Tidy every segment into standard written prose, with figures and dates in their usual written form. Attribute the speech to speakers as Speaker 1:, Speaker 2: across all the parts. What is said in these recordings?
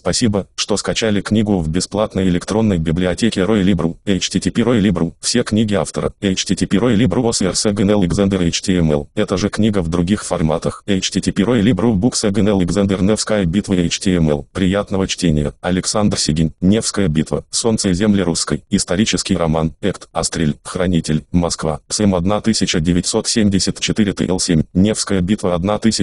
Speaker 1: Спасибо, что скачали книгу в бесплатной электронной библиотеке Roylibru. http Roylibru. Все книги автора. http Roylibru OSRS Egan Alexander HTML. Это же книга в других форматах. http Roylibru Books Egan Alexander Невская битва HTML. Приятного чтения. Александр Сигин. Невская битва. Солнце и земли русской. Исторический роман. Экт. Астрель. Хранитель. Москва. СМ 1974 ТЛ7. Невская битва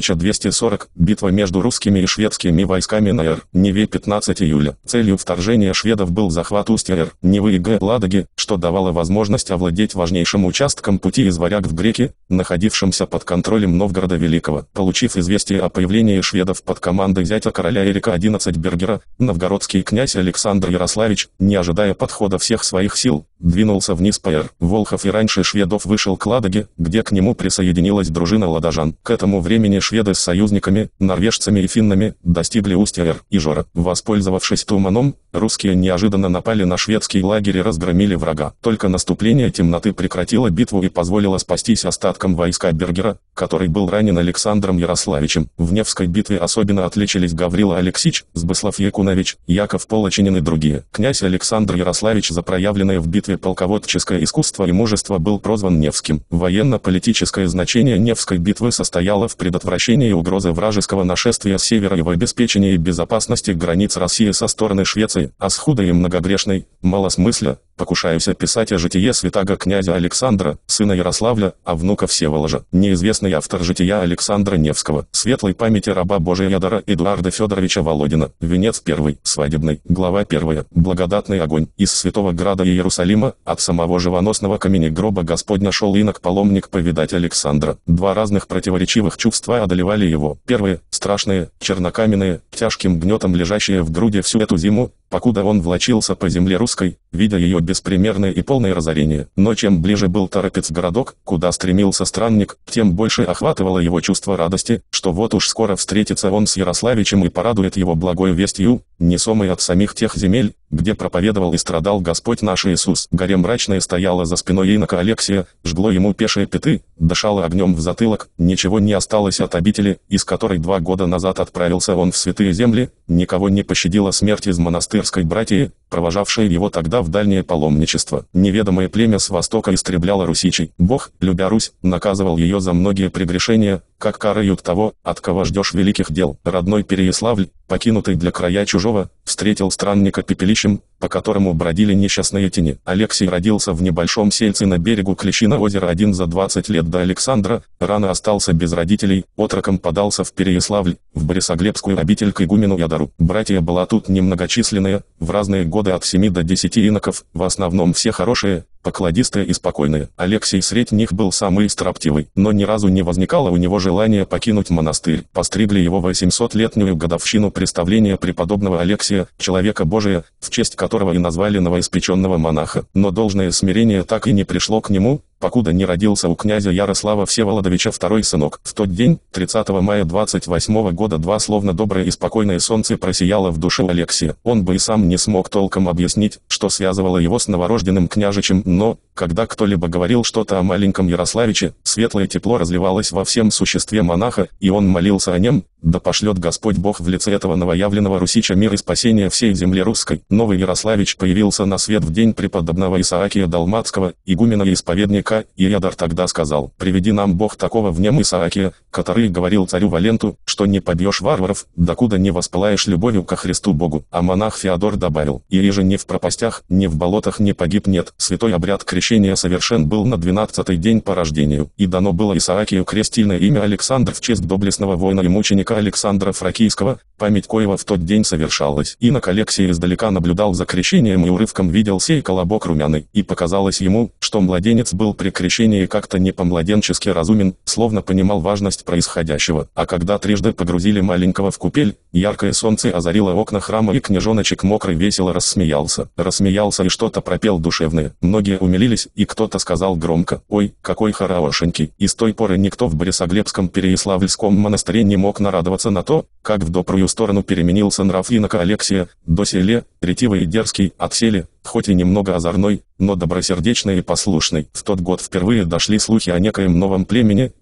Speaker 1: 1240. Битва между русскими и шведскими войсками на Неве 15 июля. Целью вторжения шведов был захват устья Невы и Ладоги, что давало возможность овладеть важнейшим участком пути из Варяг в Греки, находившимся под контролем Новгорода Великого. Получив известие о появлении шведов под командой зятя короля Эрика XI Бергера, новгородский князь Александр Ярославич, не ожидая подхода всех своих сил, двинулся вниз по Волхов и раньше шведов вышел к Ладоге, где к нему присоединилась дружина ладожан. К этому времени шведы с союзниками, норвежцами и финнами, достигли устья Ижора. Воспользовавшись туманом, русские неожиданно напали на шведский лагерь и разгромили врага. Только наступление темноты прекратило битву и позволило спастись остаткам войска Бергера, который был ранен Александром Ярославичем. В Невской битве особенно отличились Гаврила Алексич, Сбыслав Якунович, Яков Полочинин и другие. Князь Александр Ярославич за проявленное в битве полководческое искусство и мужество был прозван Невским. Военно-политическое значение Невской битвы состояло в предотвращении угрозы вражеского нашествия с севера и в обеспечении безопасности границ России со стороны Швеции, а с худой и многогрешной, малосмысля, покушаюся писать о житие святаго князя Александра, сына Ярославля, а внука Всеволожа. Неизвестный автор жития Александра Невского. Светлой памяти раба Божия Ядора Эдуарда Федоровича Володина. Венец 1. Свадебный. Глава 1. Благодатный огонь. Из святого града Иерусалима, от самого живоносного камени гроба Господня шел инок-паломник повидать Александра. Два разных противоречивых чувства одолевали его. Первые, страшные, чернокаменные, тяжким гнетом лежащие в груди всю эту зиму, покуда он влачился по земле русской, видя ее беспримерное и полное разорение. Но чем ближе был Торопец-городок, куда стремился странник, тем больше охватывало его чувство радости, что вот уж скоро встретится он с Ярославичем и порадует его благой вестью, несомой от самих тех земель, где проповедовал и страдал Господь наш Иисус. Горе мрачное стояло за спиной инока Алексия, жгло ему пешие пяты, дышало огнем в затылок, ничего не осталось от обители, из которой 2 года назад отправился он в святые земли, никого не пощадила смерть из монастырской братьи, провожавшей его тогда в дальнее паломничество. Неведомое племя с востока истребляло русичей. Бог, любя Русь, наказывал ее за многие прегрешения, как карают того, от кого ждешь великих дел. Родной Переяславль, покинутый для края чужого, встретил странника пепелищем, по которому бродили несчастные тени. Алексий родился в небольшом сельце на берегу Клещина озера один за 20 лет до Александра, рано остался без родителей, отроком подался в Переяславль, в Борисоглебскую обитель к игумену Ядору. Братья была тут немногочисленные, в разные годы от 7 до 10 иноков, в основном все хорошие, покладистые и спокойные. Алексей средь них был самый строптивый, но ни разу не возникало у него желания покинуть монастырь. Постригли его в 800-летнюю годовщину представления преподобного Алексия, человека Божия, в честь которого и назвали новоиспеченного монаха. Но должное смирение так и не пришло к нему, покуда не родился у князя Ярослава Всеволодовича второй сынок. В тот день, 30 мая 28 года, два словно доброе и спокойное солнце просияло в душе Алексия. Он бы и сам не смог толком объяснить, что связывало его с новорожденным княжичем, но, когда кто-либо говорил что-то о маленьком Ярославиче, светлое тепло разливалось во всем существе монаха, и он молился о нем, да пошлет Господь Бог в лице этого новоявленного русича мир и спасение всей земле русской. Новый Ярославич появился на свет в день преподобного Исаакия Далматского, игумена и исповедника, и Ядор тогда сказал: «Приведи нам Бог такого в нем Исаакия, который говорил царю Валенту, что не побьешь варваров, докуда не воспылаешь любовью ко Христу Богу». А монах Феодор добавил: «И же ни в пропастях, ни в болотах не погиб нет». Святой обряд крещения совершен был на 12-й день по рождению, и дано было Исаакию крестильное имя Александр в честь доблестного воина и мученика Александра Фракийского, память коего в тот день совершалась. Инок Алексий издалека наблюдал за крещением и урывком видел сей колобок румяный, и показалось ему, что младенец был при крещении как-то не по-младенчески разумен, словно понимал важность происходящего. А когда трижды погрузили маленького в купель, яркое солнце озарило окна храма, и княжоночек мокрый весело рассмеялся. Рассмеялся и что-то пропел душевное. Многие умилились, и кто-то сказал громко: «Ой, какой хорошенький!» И с той поры никто в Борисоглебском Переяславльском монастыре не мог нарадоваться на то, как в добрую сторону переменился нрав инока Алексия, доселе, ретивый и дерзкий, отселе, хоть и немного озорной, но добросердечный и послушный. В тот год впервые дошли слухи о некоем новом племени,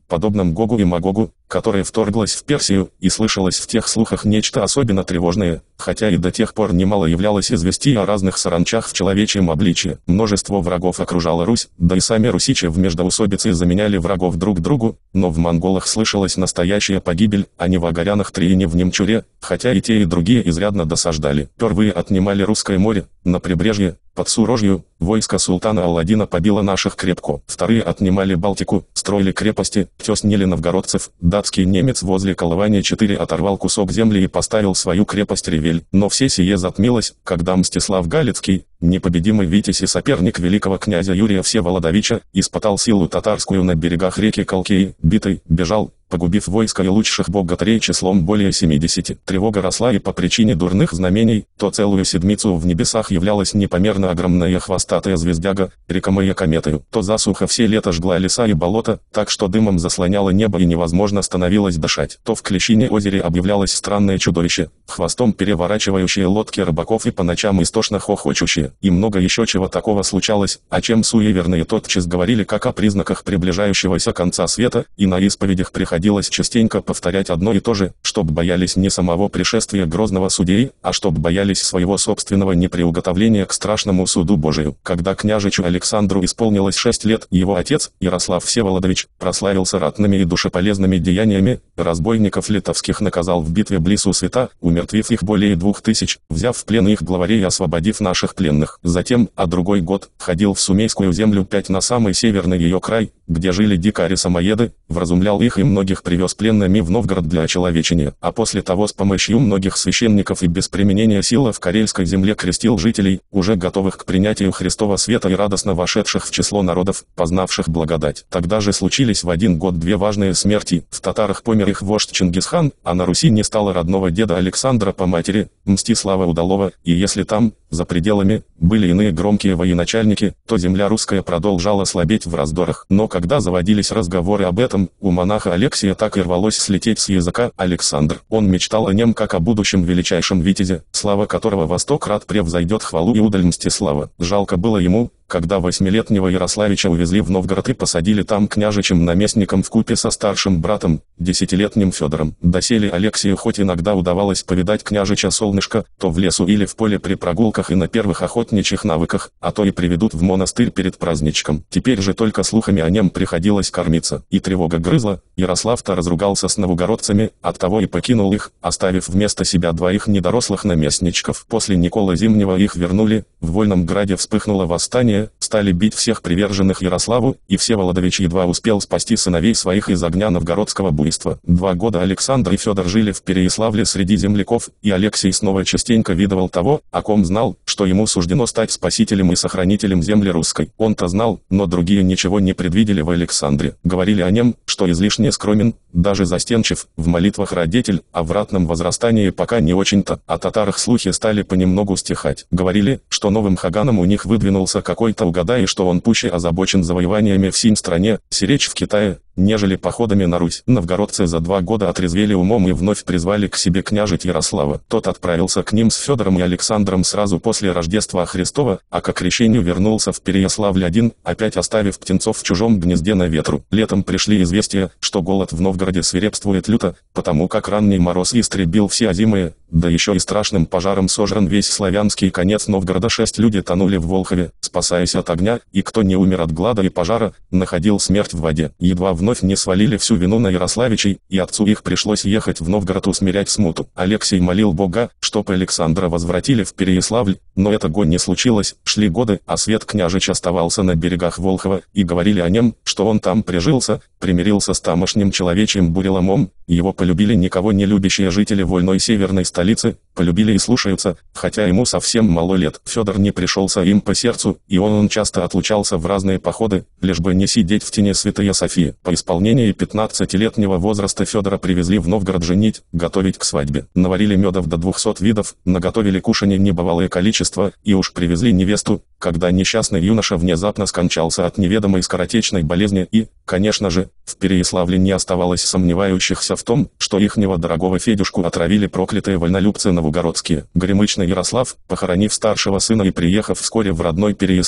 Speaker 1: подобном Гогу и Магогу, которое вторглось в Персию, и слышалось в тех слухах нечто особенно тревожное, хотя и до тех пор немало являлось известий о разных саранчах в человечьем обличье. Множество врагов окружало Русь, да и сами русичи в междоусобице заменяли врагов друг другу, но в монголах слышалась настоящая погибель, а не в Агарянах Триине в Немчуре, хотя и те и другие изрядно досаждали. Впервые отнимали Русское море, на прибрежье, под Сурожью, войско султана Аладдина побило наших крепко. Вторые отнимали Балтику, строили крепости, теснили новгородцев. Датский немец возле Колывания 4 оторвал кусок земли и поставил свою крепость Ревель. Но все сие затмилось, когда Мстислав Галицкий, непобедимый витязь и соперник великого князя Юрия Всеволодовича, испытал силу татарскую на берегах реки Колкеи, битый, бежал, погубив войско и лучших богатырей числом более 70. Тревога росла и по причине дурных знамений, то целую седмицу в небесах являлась непомерно огромная хвостатая звездяга, рекомая кометою, то засуха все лето жгла леса и болота, так что дымом заслоняло небо и невозможно становилось дышать, то в Клещине озере объявлялось странное чудовище, хвостом переворачивающее лодки рыбаков и по ночам истошно хохочущее, и много еще чего такого случалось, о чем суеверные тотчас говорили как о признаках приближающегося конца света, и на исповедях приходилось частенько повторять одно и то же, чтоб боялись не самого пришествия грозного судьи, а чтоб боялись своего собственного неприуготовления к страшному суду Божию. Когда княжичу Александру исполнилось 6 лет, его отец, Ярослав Всеволодович, прославился ратными и душеполезными деяниями, разбойников литовских наказал в битве близ Усвета, умертвив их более 2000, взяв в плен их главарей и освободив наших пленных. Затем, а другой год, ходил в Сумейскую землю 5 на самый северный ее край, где жили дикари-самоеды, вразумлял их и многих привез пленными в Новгород для очеловечения, а после того с помощью многих священников и без применения силы в Карельской земле крестил жителей, уже готовых к принятию Христова света и радостно вошедших в число народов, познавших благодать. Тогда же случились в один год 2 важные смерти. В татарах помер их вождь Чингисхан, а на Руси не стало родного деда Александра по матери, Мстислава Удалова, и если там, за пределами, были иные громкие военачальники, то земля русская продолжала слабеть в раздорах. Но когда заводились разговоры об этом, у монаха Алексия так и рвалось слететь с языка Александр. Он мечтал о нем как о будущем величайшем витязе, слава которого во 100 крат превзойдет хвалу и удаль Мстислава. Жалко было ему, когда 8-летнего Ярославича увезли в Новгород и посадили там княжичем наместником вкупе со старшим братом, 10-летним Федором. Доселе Алексию хоть иногда удавалось повидать княжича Солнышко, то в лесу или в поле при прогулках и на первых охотничьих навыках, а то и приведут в монастырь перед праздничком. Теперь же только слухами о нем приходилось кормиться, и тревога грызла. Ярослав-то разругался с новгородцами, оттого и покинул их, оставив вместо себя 2 недорослых наместничков. После Николы Зимнего их вернули, в Вольном Граде вспыхнуло восстание, стали бить всех приверженных Ярославу, и Всеволодович едва успел спасти сыновей своих из огня новгородского буйства. 2 года Александр и Федор жили в Переяславле среди земляков, и Алексий снова частенько видывал того, о ком знал, что ему суждено стать спасителем и сохранителем земли русской. Он-то знал, но другие ничего не предвидели в Александре. Говорили о нем, что излишне скромен, даже застенчив, в молитвах родитель, а в ратном возрастании пока не очень-то. О татарах слухи стали понемногу стихать. Говорили, что новым хаганом у них выдвинулся какой-то угадай, и что он пуще озабочен завоеваниями в синь стране, сиречь в Китае, нежели походами на Русь. Новгородцы за 2 года отрезвели умом и вновь призвали к себе княжить Ярослава. Тот отправился к ним с Федором и Александром сразу после Рождества Христова, а к крещению вернулся в Переяславль один, опять оставив птенцов в чужом гнезде на ветру. Летом пришли известия, что голод в Новгороде свирепствует люто, потому как ранний мороз истребил все озимые, да еще и страшным пожаром сожран весь славянский конец Новгорода. 6 людей тонули в Волхове, спасаясь от огня, и кто не умер от глада и пожара, находил смерть в воде. Едва вновь не свалили всю вину на Ярославичей, и отцу их пришлось ехать в Новгород усмирять смуту. Алексий молил Бога, чтоб Александра возвратили в Переяславль, но этого не случилось. Шли годы, а свет княжич оставался на берегах Волхова, и говорили о нем, что он там прижился, примирился с тамошним человечьим буреломом. Его полюбили никого не любящие жители вольной северной столицы, полюбили и слушаются, хотя ему совсем мало лет. Федор не пришелся им по сердцу, и он часто отлучался в разные походы, лишь бы не сидеть в тени Святая София. По исполнении 15-летнего возраста Федора привезли в Новгород женить, готовить к свадьбе. Наварили медов до 200 видов, наготовили кушаний небывалое количество, и уж привезли невесту, когда несчастный юноша внезапно скончался от неведомой скоротечной болезни и, конечно же, в Переяславле не оставалось сомневающихся в том, что ихнего дорогого Федюшку отравили проклятые вольнолюбцы новгородские. Горемычный Ярослав, похоронив старшего сына и приехав вскоре в родной Переяславль,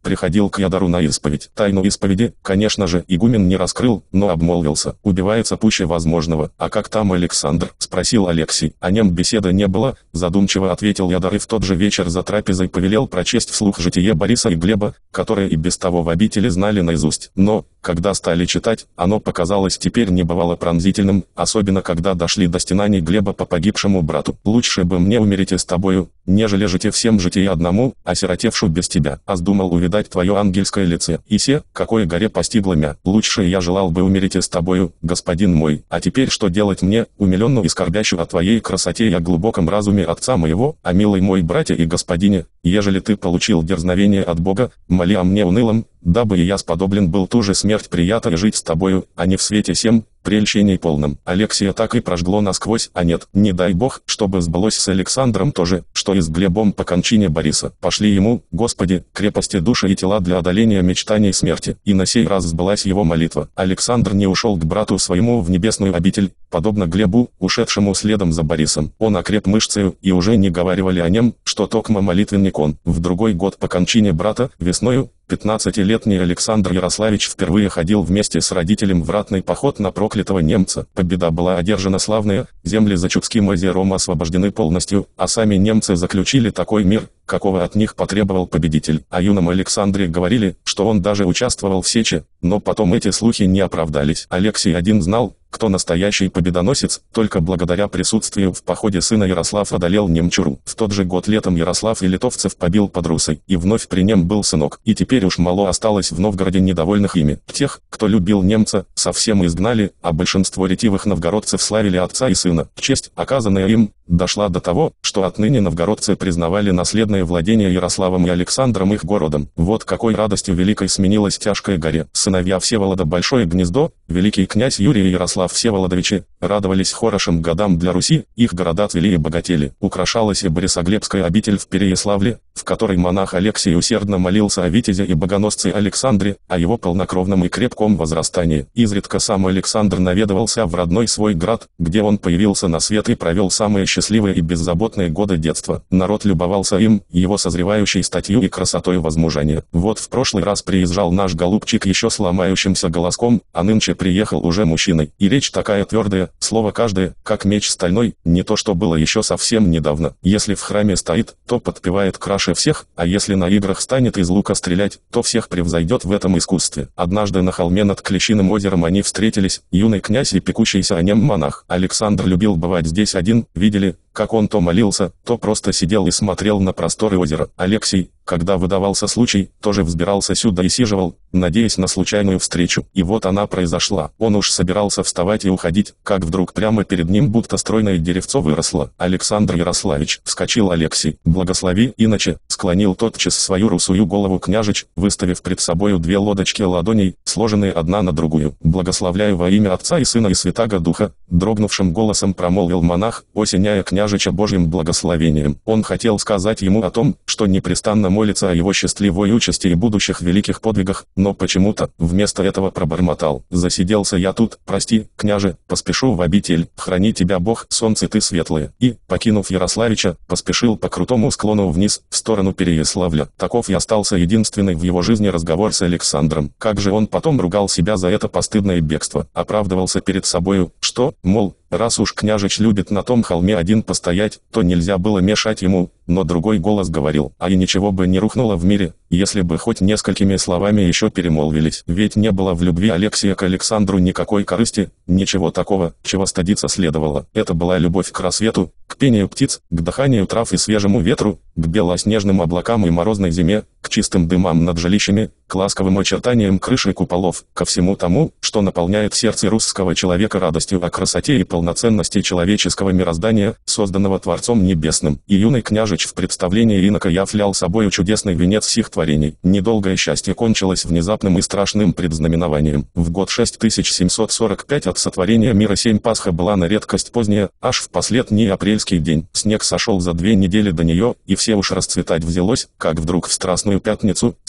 Speaker 1: приходил к Ядару на исповедь. Тайну исповеди, конечно же, игумен не раскрыл, но обмолвился. Убивается пуще возможного. А как там Александр? Спросил Алексей. О нем беседы не было, задумчиво ответил Ядар и в тот же вечер за трапезой повелел прочесть вслух житие Бориса и Глеба, которые и без того в обители знали наизусть. Но, когда стали читать, оно показалось теперь небывало пронзительным, особенно когда дошли до стенаний Глеба по погибшему брату. «Лучше бы мне умереть с тобою, нежели жить всем житие одному, осиротевшу без тебя. А сдумал увидать твое ангельское лице. И се, какое горе постигло мя. Лучше я желал бы умереть с тобою, господин мой. А теперь что делать мне, умиленную и скорбящую о твоей красоте и о глубоком разуме отца моего, а милый мой братья и господине, ежели ты получил дерзновение от Бога, моли о мне унылом, дабы и я сподоблен был ту же смерть приятно жить с тобою, а не в свете сем, прельщений полном». Алексия так и прожгло насквозь, а нет, не дай бог, чтобы сбылось с Александром тоже, что и с Глебом по кончине Бориса. Пошли ему, Господи, крепости души и тела для одоления мечтаний смерти. И на сей раз сбылась его молитва. Александр не ушел к брату своему в небесную обитель, подобно Глебу, ушедшему следом за Борисом. Он окреп мышцею, и уже не говаривали о нем, что токмо молитвенник он. В другой год по кончине брата, весною, 15-летний Александр Ярославич впервые ходил вместе с родителем в ратный поход на проклятого немца. Победа была одержана славная, земли за Чудским озером освобождены полностью, а сами немцы заключили такой мир, какого от них потребовал победитель. О юном Александре говорили, что он даже участвовал в сече, но потом эти слухи не оправдались. Алексей один знал, кто настоящий победоносец, только благодаря присутствию в походе сына Ярослав одолел немчуру. В тот же год летом Ярослав и литовцев побил под Русой, и вновь при нем был сынок. И теперь уж мало осталось в Новгороде недовольных ими. Тех, кто любил немца, совсем изгнали, а большинство ретивых новгородцев славили отца и сына. Честь, оказанная им, дошла до того, что отныне новгородцы признавали наследное владение Ярославом и Александром их городом. Вот какой радостью великой сменилась тяжкая горе. Сыновья Всеволода Большое Гнездо, великий князь Юрий и Ярослав Всеволодовичи, радовались хорошим годам для Руси, их города цвели и богатели. Украшалась и Борисоглебская обитель в Переяславле, в которой монах Алексий усердно молился о витязе и богоносце Александре, о его полнокровном и крепком возрастании. Изредка сам Александр наведывался в родной свой град, где он появился на свет и провел самые счастливые и беззаботные годы детства. Народ любовался им, его созревающей статью и красотой возмужания. Вот в прошлый раз приезжал наш голубчик еще с ломающимся голоском, а нынче приехал уже мужчиной. И речь такая твердая, слово каждое, как меч стальной, не то что было еще совсем недавно. Если в храме стоит, то подпевает краше всех, а если на играх станет из лука стрелять, то всех превзойдет в этом искусстве. Однажды на холме над Клещиным озером они встретились, юный князь и пекущийся о нем монах. Александр любил бывать здесь один, видели, как он то молился, то просто сидел и смотрел на просторы озера. Алексей, когда выдавался случай, тоже взбирался сюда и сиживал, надеясь на случайную встречу. И вот она произошла. Он уж собирался вставать и уходить, как вдруг прямо перед ним будто стройное деревцо выросло. «Александр Ярославич!» — вскочил Алексей. «Благослови, иначе!» — склонил тотчас свою русую голову княжич, выставив пред собою две лодочки ладоней, сложенные одна на другую. «Благословляю во имя Отца и Сына и Святаго Духа!» — дрогнувшим голосом промолвил монах, осеняя княжича Божьим благословением. Он хотел сказать ему о том, что непрестанно молится о его счастливой участи и будущих великих подвигах, но почему-то, вместо этого пробормотал: «Засиделся я тут, прости, княже, поспешу в обитель, храни тебя Бог, солнце ты светлое». И, покинув Ярославича, поспешил по крутому склону вниз, в сторону Переяславля. Таков и остался единственный в его жизни разговор с Александром. Как же он потом ругал себя за это постыдное бегство, оправдывался перед собою, что, мол, раз уж княжич любит на том холме один постоять, то нельзя было мешать ему, но другой голос говорил: а и ничего бы не рухнуло в мире, если бы хоть несколькими словами еще перемолвились. Ведь не было в любви Алексия к Александру никакой корысти, ничего такого, чего стыдиться следовало. Это была любовь к рассвету, к пению птиц, к дыханию трав и свежему ветру, к белоснежным облакам и морозной зиме, к чистым дымам над жилищами, к ласковым очертаниям крыши и куполов, ко всему тому, что наполняет сердце русского человека радостью о красоте и полноценности человеческого мироздания, созданного Творцом Небесным. И юный княжич в представлении инока являл собою чудесный венец сих творений. Недолгое счастье кончилось внезапным и страшным предзнаменованием. В год 6745 от сотворения мира семь Пасха была на редкость поздняя, аж в последний апрельский день. Снег сошел за 2 недели до нее, и все уж расцветать взялось, как вдруг в Страстную Пятницу,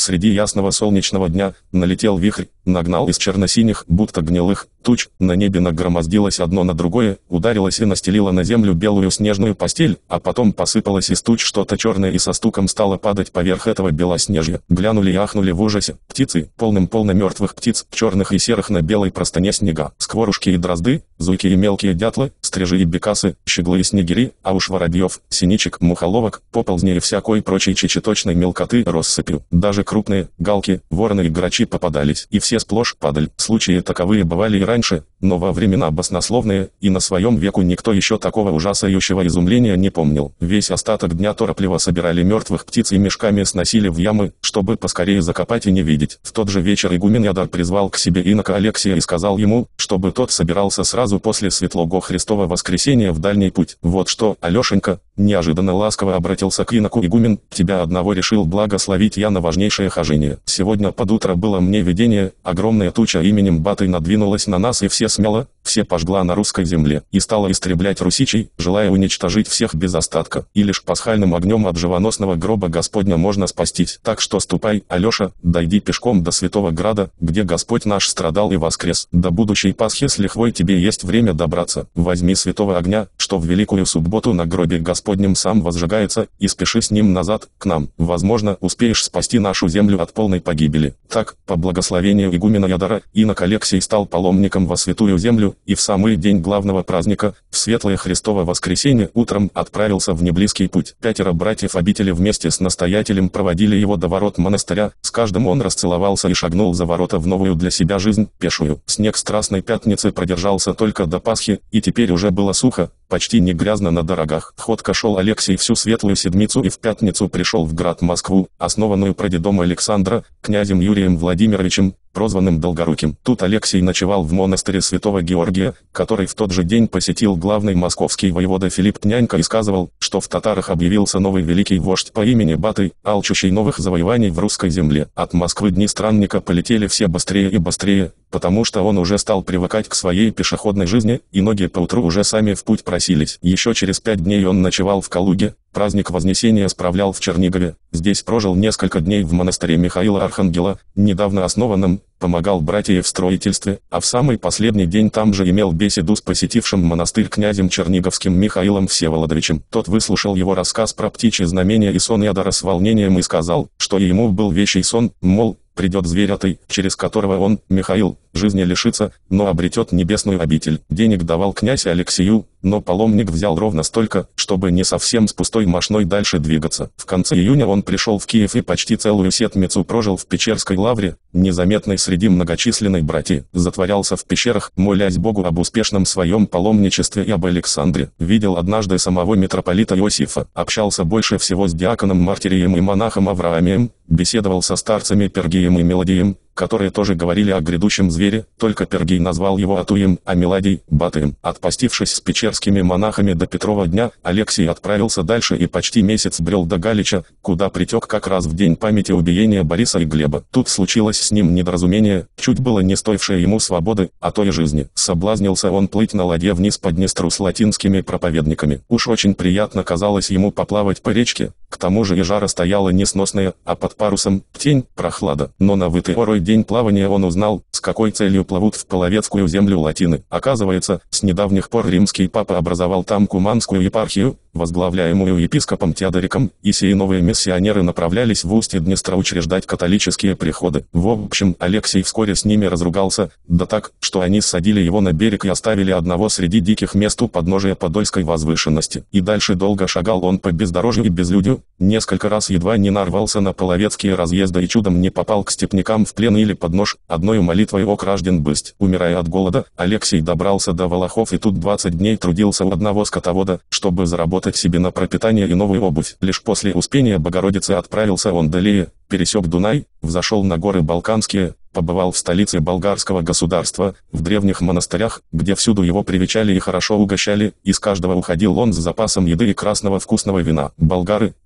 Speaker 1: Среди ясного солнечного дня налетел вихрь, нагнал из черно-синих, будто гнилых, туч, на небе нагромоздилось одно на другое, ударилось и настелило на землю белую снежную постель, а потом посыпалось из туч что-то черное и со стуком стало падать поверх этого белоснежья. Глянули и ахнули в ужасе. Птицы, полным-полно мертвых птиц, черных и серых на белой простыне снега, скворушки и дрозды, зуйки и мелкие дятлы, стрижи и бекасы, щеглы и снегири, а уж воробьев, синичек, мухоловок, поползни и всякой прочей чечеточной мелкоты россыпью. Даже крупные, галки, вороны и грачи попадались, и все сплошь падаль. Случаи таковые бывали и раньше, но во времена баснословные, и на своем веку никто еще такого ужасающего изумления не помнил. Весь остаток дня торопливо собирали мертвых птиц и мешками сносили в ямы, чтобы поскорее закопать и не видеть. В тот же вечер игумен Ядар призвал к себе инока Алексия и сказал ему, чтобы тот собирался сразу после Светлого Христова воскресения в дальний путь. «Вот что, Алешенька», неожиданно ласково обратился к иноку игумен, «тебя одного решил благословить я на важнейшее хожение. Сегодня под утро было мне видение, огромная туча именем Батый надвинулась на нас и все смело, все пожгла на русской земле, и стала истреблять русичей, желая уничтожить всех без остатка, и лишь пасхальным огнем от живоносного гроба Господня можно спастись. Так что ступай, Алеша, дойди пешком до Святого Града, где Господь наш страдал и воскрес. До будущей Пасхи с лихвой тебе есть время добраться. Возьми святого огня, что в Великую Субботу на гробе Господнем сам возжигается, и спеши с ним назад, к нам. Возможно, успеешь спасти нашу землю от полной погибели». Так, по благословению игумена Ядара, инок Алексий стал паломником во Святую Землю, и в самый день главного праздника, в Светлое Христово воскресенье, утром отправился в неблизкий путь. 5 братьев обители вместе с настоятелем проводили его до ворот монастыря, с каждым он расцеловался и шагнул за ворота в новую для себя жизнь, пешую. Снег Страстной Пятницы продержался только до Пасхи, и теперь уже было сухо, почти не грязно на дорогах. Ходко шел Алексий всю Светлую Седмицу и в Пятницу пришел в град Москву, основанную прадедом Александра, князем Юрием Владимировичем, прозванным Долгоруким. Тут Алексий ночевал в монастыре Святого Георгия, который в тот же день посетил главный московский воевода Филипп Тнянько и сказывал, что в татарах объявился новый великий вождь по имени Батый, алчущий новых завоеваний в русской земле. От Москвы дни странника полетели все быстрее и быстрее, потому что он уже стал привыкать к своей пешеходной жизни, и ноги поутру уже сами в путь просились. Еще через 5 дней он ночевал в Калуге, праздник Вознесения справлял в Чернигове, здесь прожил несколько дней в монастыре Михаила Архангела, недавно основанном, помогал братьям в строительстве, а в самый последний день там же имел беседу с посетившим монастырь князем Черниговским Михаилом Всеволодовичем. Тот выслушал его рассказ про птичьи знамения и сон Ядара с волнением и сказал, что и ему был вещий сон, мол, придет зверятый, через которого он, Михаил, жизни лишится, но обретет небесную обитель. Денег давал князь Алексию, но паломник взял ровно столько, чтобы не совсем с пустой мошной дальше двигаться. В конце июня он пришел в Киев и почти целую седмицу прожил в Печерской лавре, незаметной среди многочисленной братьи. Затворялся в пещерах, молясь Богу об успешном своем паломничестве и об Александре. Видел однажды самого митрополита Иосифа, общался больше всего с диаконом Мартирием и монахом Авраамием, беседовал со старцами Пергием и Мелодием, которые тоже говорили о грядущем звере, только Пергий назвал его Атуем, а Меладий – Батыем. Отпостившись с печерскими монахами до Петрова дня, Алексий отправился дальше и почти месяц брел до Галича, куда притек как раз в день памяти убиения Бориса и Глеба. Тут случилось с ним недоразумение, чуть было не стоившее ему свободы, а то и жизни. Соблазнился он плыть на ладье вниз по Днестру с латинскими проповедниками. Уж очень приятно казалось ему поплавать по речке, к тому же и жара стояла несносная, а под парусом – тень, прохлада. Но на вытый день плавания он узнал, с какой целью плывут в половецкую землю латины. Оказывается, с недавних пор римский папа образовал там Куманскую епархию, возглавляемую епископом Теодориком, и сии новые миссионеры направлялись в устье Днестра учреждать католические приходы. В общем, Алексий вскоре с ними разругался, да так, что они ссадили его на берег и оставили одного среди диких мест у подножия Подольской возвышенности. И дальше долго шагал он по бездорожью и безлюдью, несколько раз едва не нарвался на половецкие разъезды и чудом не попал к степнякам в плен или под нож, одною молитвой ок рожден бысть. Умирая от голода, Алексий добрался до Волохов и тут 20 дней трудился у одного скотовода, чтобы заработать себе на пропитание и новую обувь. Лишь после Успения Богородицы отправился он далее, пересек Дунай, взошел на горы Балканские, побывал в столице болгарского государства, в древних монастырях, где всюду его привечали и хорошо угощали, из каждого уходил он с запасом еды и красного вкусного вина. Болгары,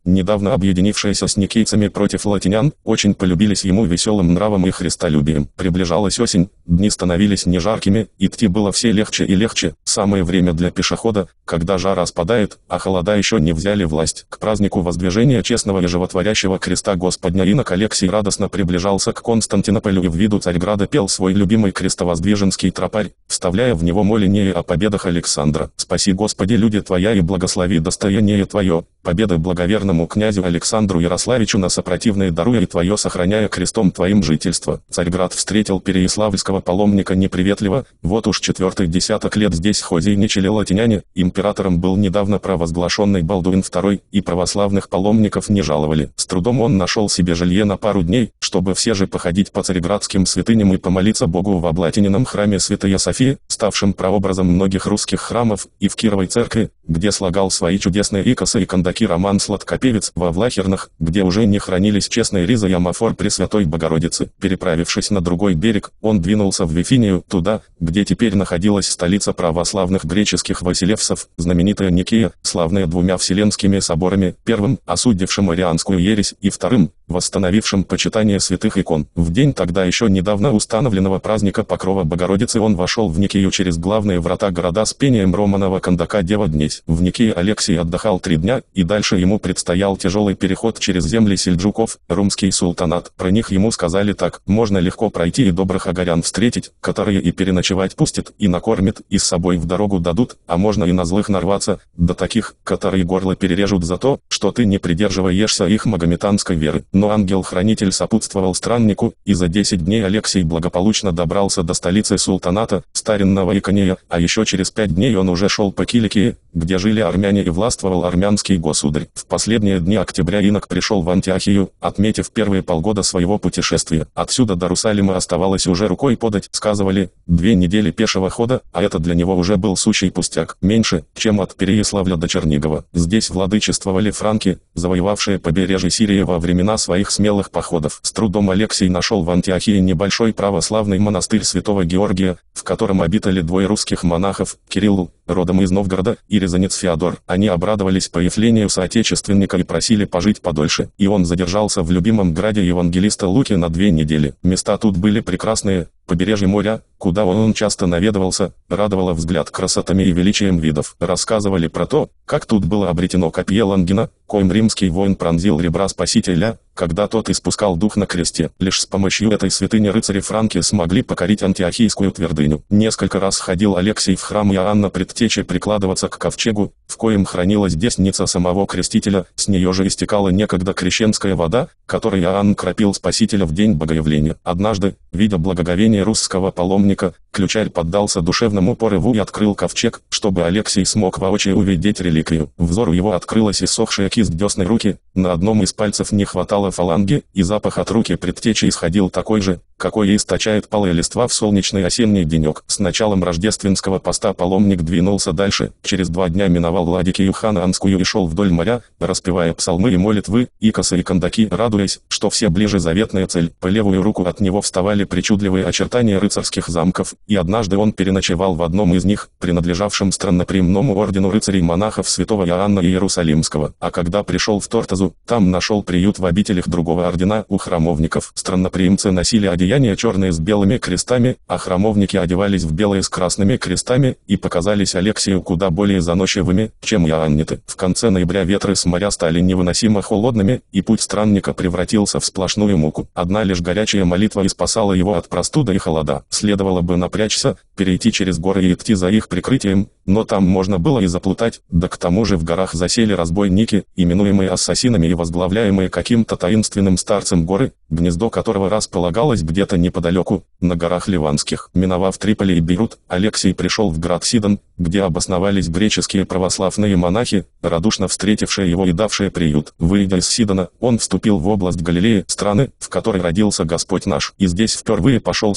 Speaker 1: недавно объединившиеся с никейцами против латинян, очень полюбились ему веселым нравом и христолюбием. Приближалась осень, дни становились не жаркими, идти было все легче и легче, самое время для пешехода, когда жара спадает, а холода еще не взяли власть. К празднику воздвижения честного и животворящего креста Господня инок Алексий радостно приближался к Константинополю и в виду Царьграда пел свой любимый крестовоздвиженский тропарь, вставляя в него моление о победах Александра. «Спаси, Господи, люди Твоя, и благослови достояние Твое, победы благоверному князю Александру Ярославичу на сопротивные даруя и Твое сохраняя крестом Твоим жительство». Царьград встретил переяславльского паломника неприветливо, вот уж 4-й десяток лет здесь хозяйничали латиняне, императором был недавно провозглашенный Балдуин II, и православных паломников не жаловали. С трудом он нашел себе жилье на пару дней, чтобы все же походить по царьградским святыням и помолиться Богу в облатинином храме Святая Софии, ставшем прообразом многих русских храмов, и в Кировой церкви, где слагал свои чудесные икосы и кондаки Роман Сладкопевец, во Влахернах, где уже не хранились честные риза и амафор Пресвятой Богородицы. Переправившись на другой берег, он двинулся в Вифинию, туда, где теперь находилась столица православных греческих василевсов, знаменитая Никея, славная двумя вселенскими соборами, первым, осудившим арианскую ересь, и вторым, восстановившим почитание святых икон. В день тогда еще недавно установленного праздника Покрова Богородицы он вошел в Никею через главные врата города с пением Романова кондака «Дева днесь». В Никее Алексий отдыхал 3 дня, и дальше ему предстоял тяжелый переход через земли сельджуков, румский султанат. Про них ему сказали так: можно легко пройти и добрых агарян встретить, которые и переночевать пустят, и накормят, и с собой в дорогу дадут, а можно и на злых нарваться, до таких, которые горло перережут за то, что ты не придерживаешься их магометанской веры. Но ангел-хранитель сопутствовал страннику, и за 10 дней Алексий благополучно добрался до столицы султаната, старинного Иконея, а еще через 5 дней он уже шел по Киликии, где жили армяне и властвовал армянский государь. В последние дни октября инок пришел в Антиохию, отметив первые полгода своего путешествия. Отсюда до Иерусалима оставалось уже рукой подать, сказывали, 2 недели пешего хода, а это для него уже был сущий пустяк, меньше, чем от Переяславля до Чернигова. Здесь владычествовали франки, завоевавшие побережье Сирии во времена своих смелых походов. С трудом Алексий нашел в Антиохии небольшой православный монастырь Святого Георгия, в котором обитали 2 русских монахов, Кирилл, родом из Новгорода, и рязанец Феодор. Они обрадовались появлению соотечественника и просили пожить подольше, и он задержался в любимом граде евангелиста Луки на 2 недели. Места тут были прекрасные, побережье моря, куда он часто наведывался, радовало взгляд красотами и величием видов. Рассказывали про то, как тут было обретено копье Лангина, коим римский воин пронзил ребра Спасителя, когда тот испускал дух на кресте. Лишь с помощью этой святыни рыцари франки смогли покорить антиохийскую твердыню. Несколько раз ходил Алексий в храм Иоанна Предтечи прикладываться к ковчегу, в коем хранилась десница самого крестителя, с нее же истекала некогда крещенская вода, которой Иоанн кропил Спасителя в день Богоявления. Однажды, видя благоговение русского паломника, ключарь поддался душевному порыву и открыл ковчег, чтобы Алексий смог воочию увидеть реликвию. Взору его открылась иссохшая кисть десны руки, на одном из пальцев не хватало фаланги, и запах от руки предтечи исходил такой же, какой источает палая листва в солнечный осенний денек. С началом рождественского поста паломник двинулся дальше, через 2 дня миновал Ладикию Ханаанскую и шел вдоль моря, распевая псалмы и молитвы, икосы и кондаки, радуясь, что все ближе заветная цель. По левую руку от него вставали причудливые очертания рыцарских замков, и однажды он переночевал в одном из них, принадлежавшем странноприимному ордену рыцарей-монахов святого Иоанна Иерусалимского. А когда пришел в Тортозу, там нашел приют в обителях другого ордена, у храмовников. Странноприимцы носили одеяния черные с белыми крестами, а храмовники одевались в белые с красными крестами, и показались Алексию куда более заносчивыми, чем иоанниты. В конце ноября ветры с моря стали невыносимо холодными, и путь странника превратился в сплошную муку. Одна лишь горячая молитва и спасала его от простуды и холода. Следовало бы напрячься, перейти через горы и идти за их прикрытием, но там можно было и заплутать, да к тому же в горах засели разбойники, именуемые ассасинами и возглавляемые каким-то таинственным старцем горы, гнездо которого располагалось где-то неподалеку, на горах Ливанских. Миновав Триполи и Бейрут, Алексий пришел в град Сидон, где обосновались греческие православные монахи, радушно встретившие его и давшие приют. Выйдя из Сидона, он вступил в область Галилеи, страны, в которой родился Господь наш. И здесь впервые пошел снег, с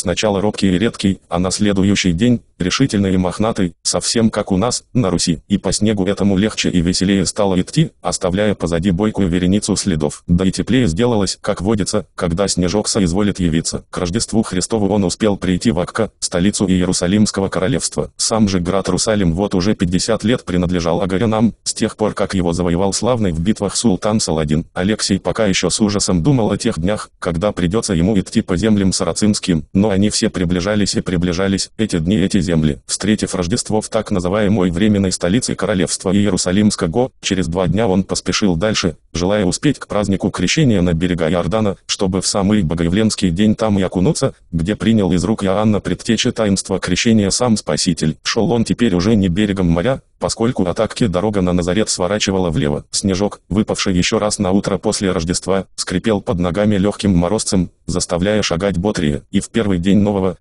Speaker 1: сначала робкий и редкий, а на следующий день решительный и мохнатый, совсем как у нас, на Руси. И по снегу этому легче и веселее стало идти, оставляя позади бойкую вереницу следов. Да и теплее сделалось, как водится, когда снежок соизволит явиться. К Рождеству Христову он успел прийти в Акка, столицу Иерусалимского королевства. Сам же град Русалим вот уже 50 лет принадлежал агарянам, с тех пор как его завоевал славный в битвах султан Саладин. Алексей пока еще с ужасом думал о тех днях, когда придется ему идти по землям сарацинским, но они все приближались и приближались, эти дни, эти земли. Встретив Рождество в так называемой временной столице королевства Иерусалимского, через 2 дня он поспешил дальше, желая успеть к празднику крещения на берега Иордана, чтобы в самый богоявленский день там и окунуться, где принял из рук Иоанна предтечи таинства крещения сам Спаситель. Шел он теперь уже не берегом моря, поскольку от Акки дорога на Назарет сворачивала влево. Снежок, выпавший еще раз на утро после Рождества, скрипел под ногами легким морозцем, заставляя шагать бодрее. И в первый день нового,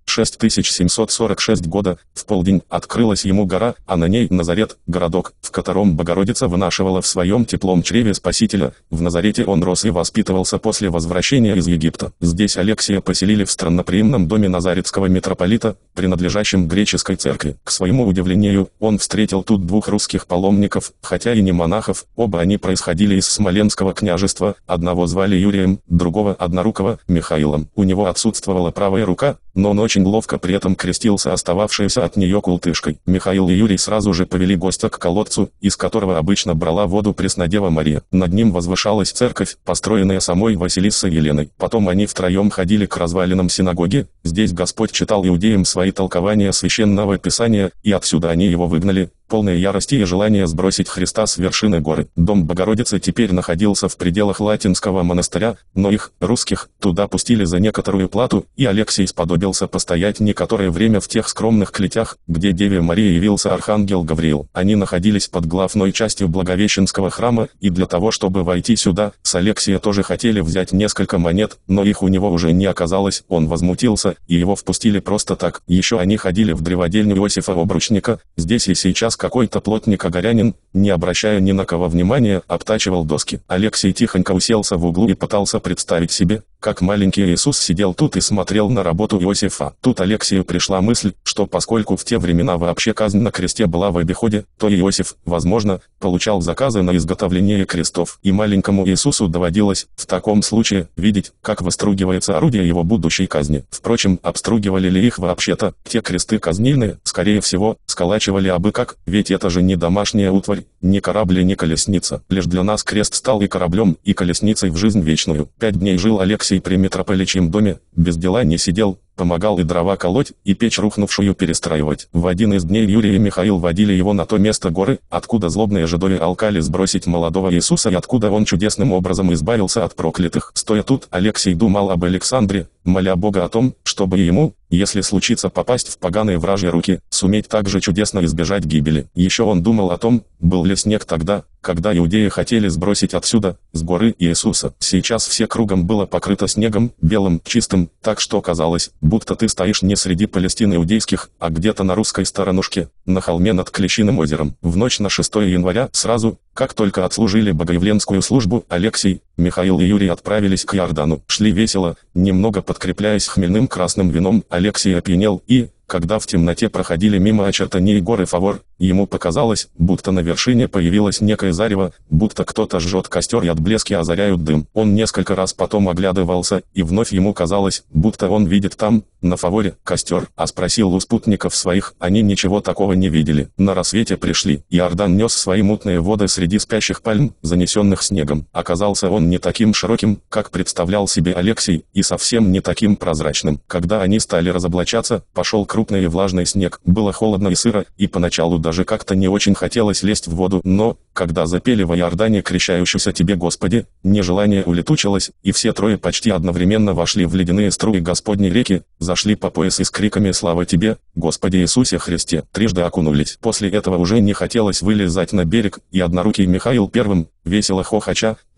Speaker 1: 6746 года, в полдень, открылась ему гора, а на ней Назарет, городок, в котором Богородица вынашивала в своем теплом чреве Спасителя. В Назарете он рос и воспитывался после возвращения из Египта. Здесь Алексия поселили в странноприимном доме назаретского митрополита, принадлежащем греческой церкви. К своему удивлению, он встретил тут 2 русских паломников, хотя и не монахов, оба они происходили из Смоленского княжества, одного звали Юрием, другого, однорукого, Михаилом. У него отсутствовала правая рука, но он очень ловко при этом крестился остававшейся от нее култышкой. Михаил и Юрий сразу же повели гостя к колодцу, из которого обычно брала воду Преснодева Мария. Над ним возвышалась церковь, построенная самой Василиссой Еленой. Потом они втроем ходили к развалинам синагоги, здесь Господь читал иудеям свои толкования священного писания, и отсюда они его выгнали, полные ярости и желания сбросить Христа с вершины горы. Дом Богородицы теперь находился в пределах Латинского монастыря, но их, русских, туда пустили за некоторую плату, и Алексей сподобился постоять некоторое время в тех скромных клетях, где Деве Марии явился архангел Гавриил. Они находились под главной частью Благовещенского храма, и для того, чтобы войти сюда, с Алексия тоже хотели взять несколько монет, но их у него уже не оказалось, он возмутился, и его впустили просто так. Еще они ходили в древодельню Иосифа Обручника, здесь и сейчас какой-то плотник-агарянин, не обращая ни на кого внимания, обтачивал доски. Алексей тихонько уселся в углу и пытался представить себе, как маленький Иисус сидел тут и смотрел на работу Иосифа. Тут Алексею пришла мысль, что поскольку в те времена вообще казнь на кресте была в обиходе, то Иосиф, возможно, получал заказы на изготовление крестов. И маленькому Иисусу доводилось, в таком случае, видеть, как выстругивается орудие его будущей казни. Впрочем, обстругивали ли их вообще-то, те кресты казнильные, скорее всего, сколачивали абы как, ведь это же не домашняя утварь, ни корабль, ни колесница. Лишь для нас крест стал и кораблем, и колесницей в жизнь вечную. 5 дней жил Алексей при митрополичьем доме, без дела не сидел, помогал и дрова колоть, и печь рухнувшую перестраивать. В один из дней Юрий и Михаил водили его на то место горы, откуда злобные жидови алкали сбросить молодого Иисуса и откуда он чудесным образом избавился от проклятых. Стоя тут, Алексей думал об Александре, моля Бога о том, чтобы ему, если случится попасть в поганые вражьи руки, суметь также чудесно избежать гибели. Еще он думал о том, был ли снег тогда, когда иудеи хотели сбросить отсюда, с горы, Иисуса. Сейчас все кругом было покрыто снегом, белым, чистым, так что казалось, будто ты стоишь не среди Палестин иудейских, а где-то на русской сторонушке, на холме над Клещиным озером. В ночь на 6 января, сразу, как только отслужили богоявленскую службу, Алексей, Михаил и Юрий отправились к Иордану. Шли весело, немного подкрепляясь хмельным красным вином. Алексей опьянел и, когда в темноте проходили мимо очертаний горы Фавор, ему показалось, будто на вершине появилось некое зарево, будто кто-то жжет костер и отблески озаряют дым. Он несколько раз потом оглядывался, и вновь ему казалось, будто он видит там, на Фаворе, костер. А спросил у спутников своих, они ничего такого не видели. На рассвете пришли. Иордан нес свои мутные воды среди спящих пальм, занесенных снегом. Оказался он не таким широким, как представлял себе Алексей, и совсем не таким прозрачным. Когда они стали разоблачаться, пошел крупный и влажный снег. Было холодно и сыро, и поначалу даже как-то не очень хотелось лезть в воду, но, когда запели во Иордане крещающийся тебе Господи, нежелание улетучилось, и все трое почти одновременно вошли в ледяные струи Господней реки, зашли по пояс и с криками «Слава тебе, Господи Иисусе Христе!» трижды окунулись. После этого уже не хотелось вылезать на берег, и однорукий Михаил первым, весело хохоча,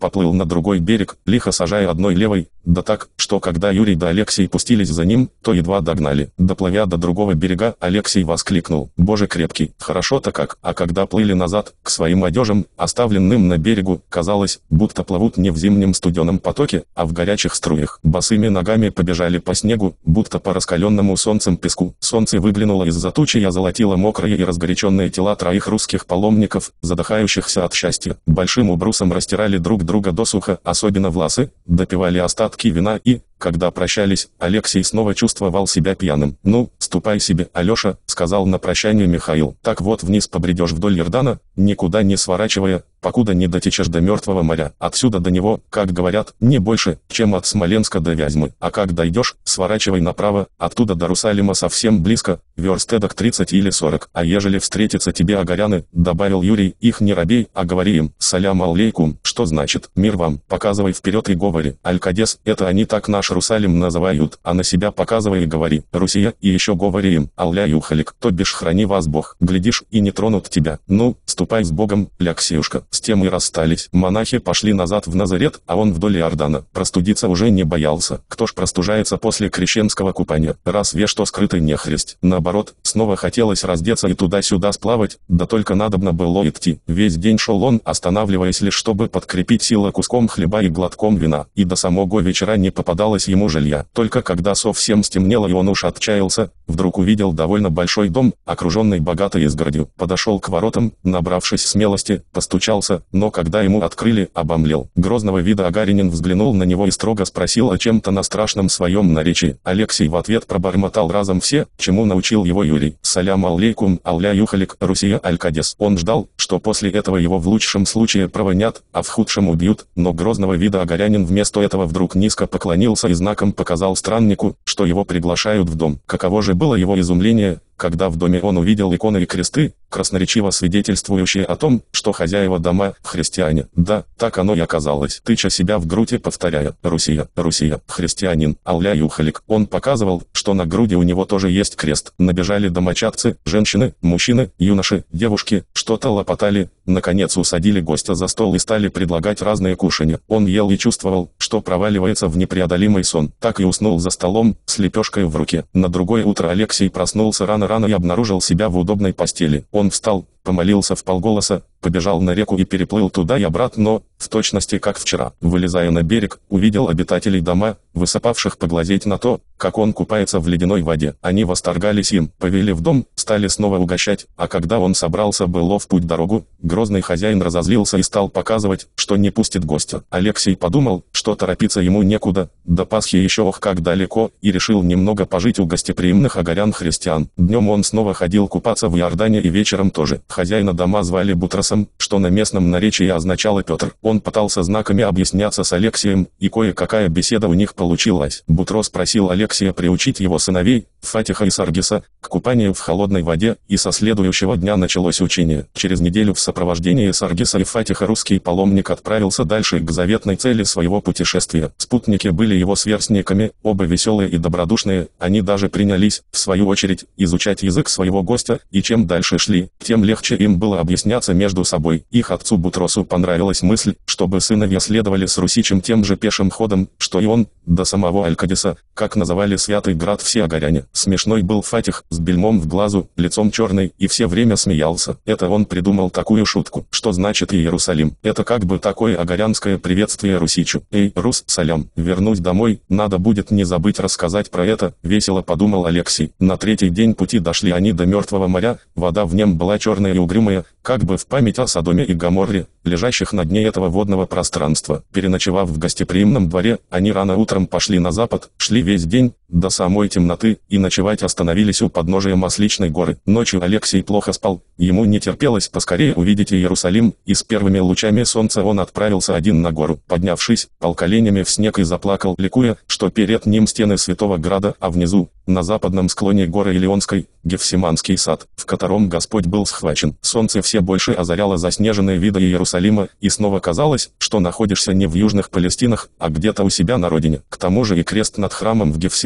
Speaker 1: поплыл на другой берег, лихо сажая одной левой, да так, что когда Юрий да Алексей пустились за ним, то едва догнали. Доплывя до другого берега, Алексей воскликнул: «Боже крепкий, хорошо-то как!» А когда плыли назад, к своим одежам, оставленным на берегу, казалось, будто плывут не в зимнем студеном потоке, а в горячих струях. Босыми ногами побежали по снегу, будто по раскаленному солнцем песку. Солнце выглянуло из-за тучи и озолотило мокрые и разгоряченные тела троих русских паломников, задыхающихся от счастья. Большим убрусом растирали друг друга досуха, особенно власы, допивали остатки вина и, когда прощались, Алексей снова чувствовал себя пьяным. «Ну, ступай себе, Алеша», — сказал на прощание Михаил. «Так вот вниз побредешь вдоль Иордана, никуда не сворачивая, покуда не дотечешь до Мертвого моря. Отсюда до него, как говорят, не больше, чем от Смоленска до Вязьмы. А как дойдешь, сворачивай направо, оттуда до Русалима совсем близко, верст эдак 30 или 40. А ежели встретятся тебе агаряне», — добавил Юрий, — «их не робей, а говори им: салям алейкум, что значит мир вам, показывай вперед и говори. Аль-Кадес, это они так наш Русалим называют, а на себя показывай и говори Русия, и еще говори им: Алля юхалик, то бишь храни вас Бог. Глядишь, и не тронут тебя. Ну, ступай с Богом, Ляксиюшка». С тем и расстались. Монахи пошли назад в Назарет, а он вдоль Иордана. Простудиться уже не боялся. Кто ж простужается после крещенского купания? Разве что скрытый нехрист. Наоборот, снова хотелось раздеться и туда-сюда сплавать, да только надобно было идти. Весь день шел он, останавливаясь лишь чтобы подкрепить силы куском хлеба и глотком вина. И до самого вечера не попадалось ему жилья. Только когда совсем стемнело и он уж отчаялся, вдруг увидел довольно большой дом, окруженный богатой изгородью. Подошел к воротам, набравшись смелости, постучался, но когда ему открыли, обомлел. Грозного вида агарянин взглянул на него и строго спросил о чем-то на страшном своем наречии. Алексей в ответ пробормотал разом все, чему научил его Юрий: салям алейкум, алля юхалик, Русия, Аль-Кадес. Он ждал, что после этого его в лучшем случае провонят, а в худшем убьют, но грозного вида агарянин вместо этого вдруг низко поклонился и знаком показал страннику, что его приглашают в дом. Каково же было его изумление, когда в доме он увидел иконы и кресты, красноречиво свидетельствующие о том, что хозяева дома – христиане. Да, так оно и оказалось. Тыча себя в грудь и повторяя: «Русия, Русия, христианин, Алля юхалик», он показывал, что на груди у него тоже есть крест. Набежали домочадцы, женщины, мужчины, юноши, девушки, что-то лопотали, наконец усадили гостя за стол и стали предлагать разные кушанья. Он ел и чувствовал, что проваливается в непреодолимый сон. Так и уснул за столом, с лепешкой в руке. На другое утро Алексей проснулся рано и обнаружил себя в удобной постели. Он встал, помолился вполголоса, побежал на реку и переплыл туда и обратно, но, в точности как вчера, вылезая на берег, увидел обитателей дома, высыпавших поглазеть на то, как он купается в ледяной воде. Они восторгались им, повели в дом, стали снова угощать, а когда он собрался было в путь дорогу, грозный хозяин разозлился и стал показывать, что не пустит гостя. Алексей подумал, что торопиться ему некуда, до Пасхи еще ох как далеко, и решил немного пожить у гостеприимных агарян-христиан. Днем он снова ходил купаться в Иордане и вечером тоже. Хозяина дома звали Бутросом, что на местном наречии означало Петр. Он пытался знаками объясняться с Алексеем, и кое-какая беседа у них получилась. Бутрос просил Алексея приучить его сыновей, Фатиха и Саргиса, к купанию в холодной воде, и со следующего дня началось учение. Через неделю в сопровождении Саргиса и Фатиха русский паломник отправился дальше к заветной цели своего путешествия. Спутники были его сверстниками, оба веселые и добродушные, они даже принялись, в свою очередь, изучать язык своего гостя, и чем дальше шли, тем легче им было объясняться между собой. Их отцу Бутросу понравилась мысль, чтобы сыновья следовали с Русичем тем же пешим ходом, что и он, до самого Аль-Кадеса, как называли Святый Град все агаряне. Смешной был Фатих, с бельмом в глазу, лицом черный, и все время смеялся. Это он придумал такую шутку: что значит Иерусалим? Это как бы такое агарянское приветствие Русичу. «Эй, Рус, салям, вернусь домой, надо будет не забыть рассказать про это», — весело подумал Алексей. На третий день пути дошли они до Мертвого моря, вода в нем была черная и угрюмая, как бы в память о Содоме и Гоморре, лежащих на дне этого водного пространства. Переночевав в гостеприимном дворе, они рано утром пошли на запад, шли весь день, до самой темноты, и ночевать остановились у подножия Масличной горы. Ночью Алексей плохо спал, ему не терпелось поскорее увидеть Иерусалим, и с первыми лучами солнца он отправился один на гору. Поднявшись, пал коленями в снег и заплакал, ликуя, что перед ним стены Святого Града, а внизу, на западном склоне горы Илионской, Гефсиманский сад, в котором Господь был схвачен. Солнце все больше озаряло заснеженные виды Иерусалима, и снова казалось, что находишься не в южных Палестинах, а где-то у себя на родине. К тому же и крест над храмом в Гефсиманском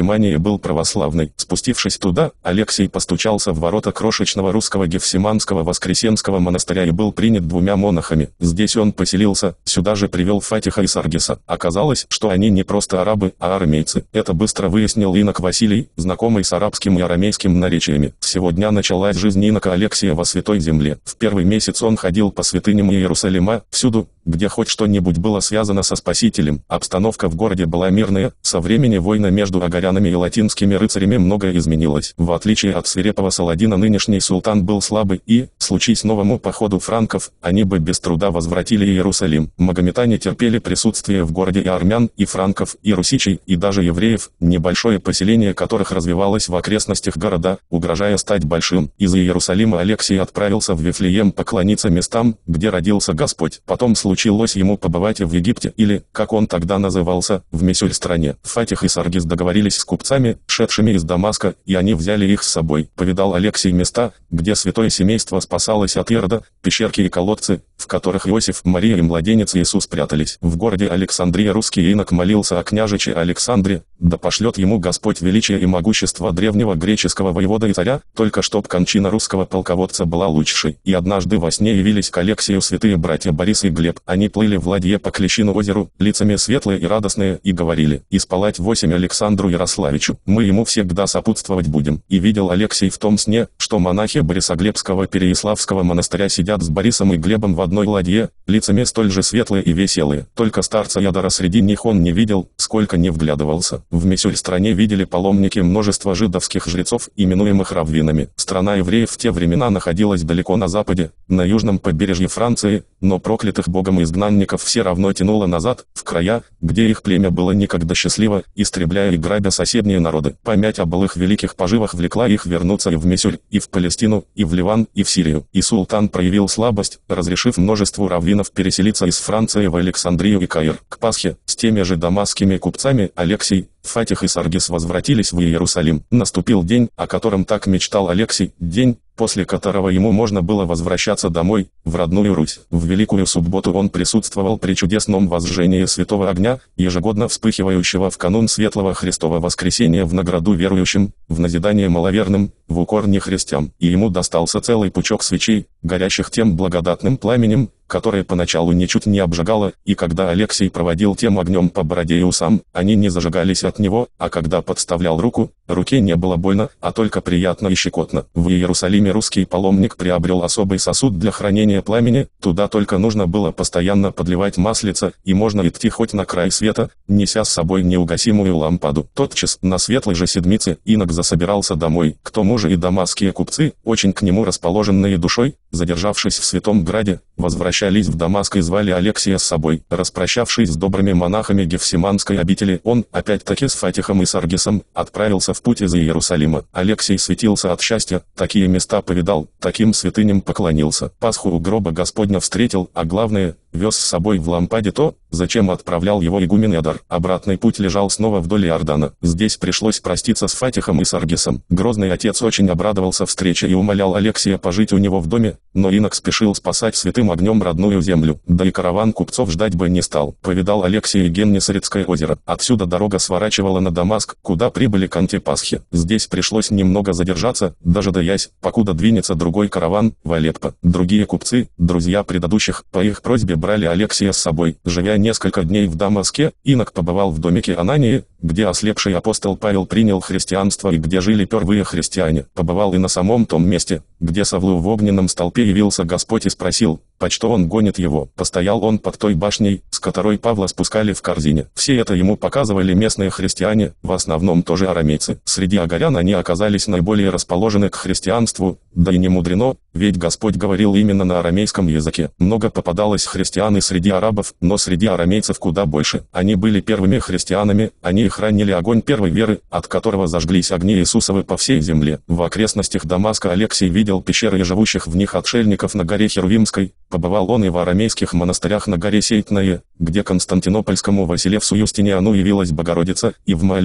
Speaker 1: Германии был православный. Спустившись туда, Алексий постучался в ворота крошечного русского Гефсиманского Воскресенского монастыря и был принят двумя монахами. Здесь он поселился, сюда же привел Фатиха и Саргиса. Оказалось, что они не просто арабы, а арамейцы. Это быстро выяснил инок Василий, знакомый с арабским и арамейским наречиями. С сего дня началась жизнь инока Алексия во Святой Земле. В первый месяц он ходил по святыням Иерусалима, всюду, где хоть что-нибудь было связано со Спасителем. Обстановка в городе была мирная, со времени войны между агарянами и латинскими рыцарями многое изменилось. В отличие от свирепого Саладина, нынешний султан был слабый и, случись новому походу франков, они бы без труда возвратили Иерусалим. Магометане терпели присутствие в городе и армян, и франков, и русичей, и даже евреев, небольшое поселение которых развивалось в окрестностях города, угрожая стать большим. Из Иерусалима Алексий отправился в Вифлеем поклониться местам, где родился Господь. Потом случилось ему побывать в Египте или, как он тогда назывался, в Мисюль-стране. Фатих и Саргис договорились с купцами, шедшими из Дамаска, и они взяли их с собой. Повидал Алексий места, где святое семейство спасалось от Ирода, пещерки и колодцы, в которых Иосиф, Мария и младенец Иисус прятались. В городе Александрия русский инок молился о княжиче Александре, да пошлет ему Господь величие и могущество древнего греческого воевода и царя, только чтоб кончина русского полководца была лучшей. И однажды во сне явились к Алексию святые братья Борис и Глеб. Они плыли в ладье по Клещину озеру, лицами светлые и радостные, и говорили: «И спалать 8 Александру Ярославичу, мы ему всегда сопутствовать будем». И видел Алексей в том сне, что монахи Борисоглебского Переяславского монастыря сидят с Борисом и Глебом в одной ладье, лицами столь же светлые и веселые. Только старца Ядора среди них он не видел, сколько не вглядывался. В Мисюль-стране видели паломники множество жидовских жрецов, именуемых раввинами. Страна евреев в те времена находилась далеко на западе, на южном побережье Франции, но проклятых Богом изгнанников все равно тянуло назад, в края, где их племя было никогда счастливо, истребляя и грабя соседние народы. Память о былых великих поживах влекла их вернуться и в Мисюль, и в Палестину, и в Ливан, и в Сирию. И султан проявил слабость, разрешив множеству раввинов переселиться из Франции в Александрию и Каир. К Пасхе, с теми же дамасскими купцами, Алексий, Фатих и Саргис возвратились в Иерусалим. Наступил день, о котором так мечтал Алексий, день, после которого ему можно было возвращаться домой, в родную Русь. В Великую Субботу он присутствовал при чудесном возжжении святого огня, ежегодно вспыхивающего в канун Светлого Христова Воскресения в награду верующим, в назидание маловерным, в укор нехристям. И ему достался целый пучок свечей, горящих тем благодатным пламенем, которое поначалу ничуть не обжигало, и когда Алексий проводил тем огнем по бороде и усам, они не зажигались от него, а когда подставлял руку, руке не было больно, а только приятно и щекотно. В Иерусалиме русский паломник приобрел особый сосуд для хранения пламени, туда только нужно было постоянно подливать маслица, и можно идти хоть на край света, неся с собой неугасимую лампаду. Тотчас, на светлой же седмице, инок засобирался домой. К тому же и дамасские купцы, очень к нему расположенные душой, задержавшись в Святом Граде, возвращались в Дамаск и звали Алексия с собой. Распрощавшись с добрыми монахами Гефсиманской обители, он, опять-таки с Фатихом и Саргисом, отправился в путь из Иерусалима. Алексий светился от счастья, такие места повидал, таким святыням поклонился. Пасху у гроба Господня встретил, а главное, вез с собой в лампаде то, зачем отправлял его игумен Ядар. Обратный путь лежал снова вдоль Иордана. Здесь пришлось проститься с Фатихом и Саргисом. Грозный отец очень обрадовался встрече и умолял Алексия пожить у него в доме, но инок спешил спасать святым огнем родную землю. Да и караван купцов ждать бы не стал. Повидал Алексий и Геннесарецкое озеро. Отсюда дорога сворачивала на Дамаск, куда прибыли к Антипасхе. Здесь пришлось немного задержаться, дожидаясь, покуда двинется другой караван, в Алеппо. Другие купцы, друзья предыдущих, по их просьбе брали Алексия с собой. Живя несколько дней в Дамаске, инок побывал в домике Анании, где ослепший апостол Павел принял христианство и где жили первые христиане. Побывал и на самом том месте, где Савлу в огненном столпе явился Господь и спросил, почто он гонит его. Постоял он под той башней, с которой Павла спускали в корзине. Все это ему показывали местные христиане, в основном тоже арамейцы. Среди агарян они оказались наиболее расположены к христианству, да и не мудрено, ведь Господь говорил именно на арамейском языке. Много попадалось христиан и среди арабов, но среди арамейцев куда больше. Они были первыми христианами, они хранили огонь первой веры, от которого зажглись огни Иисусовы по всей земле. В окрестностях Дамаска Алексий видел пещеры и живущих в них отшельников на горе Херувимской. Побывал он и в арамейских монастырях на горе Сейтное, где Константинопольскому Василевсу Юстиниану явилась Богородица, и в Малюле,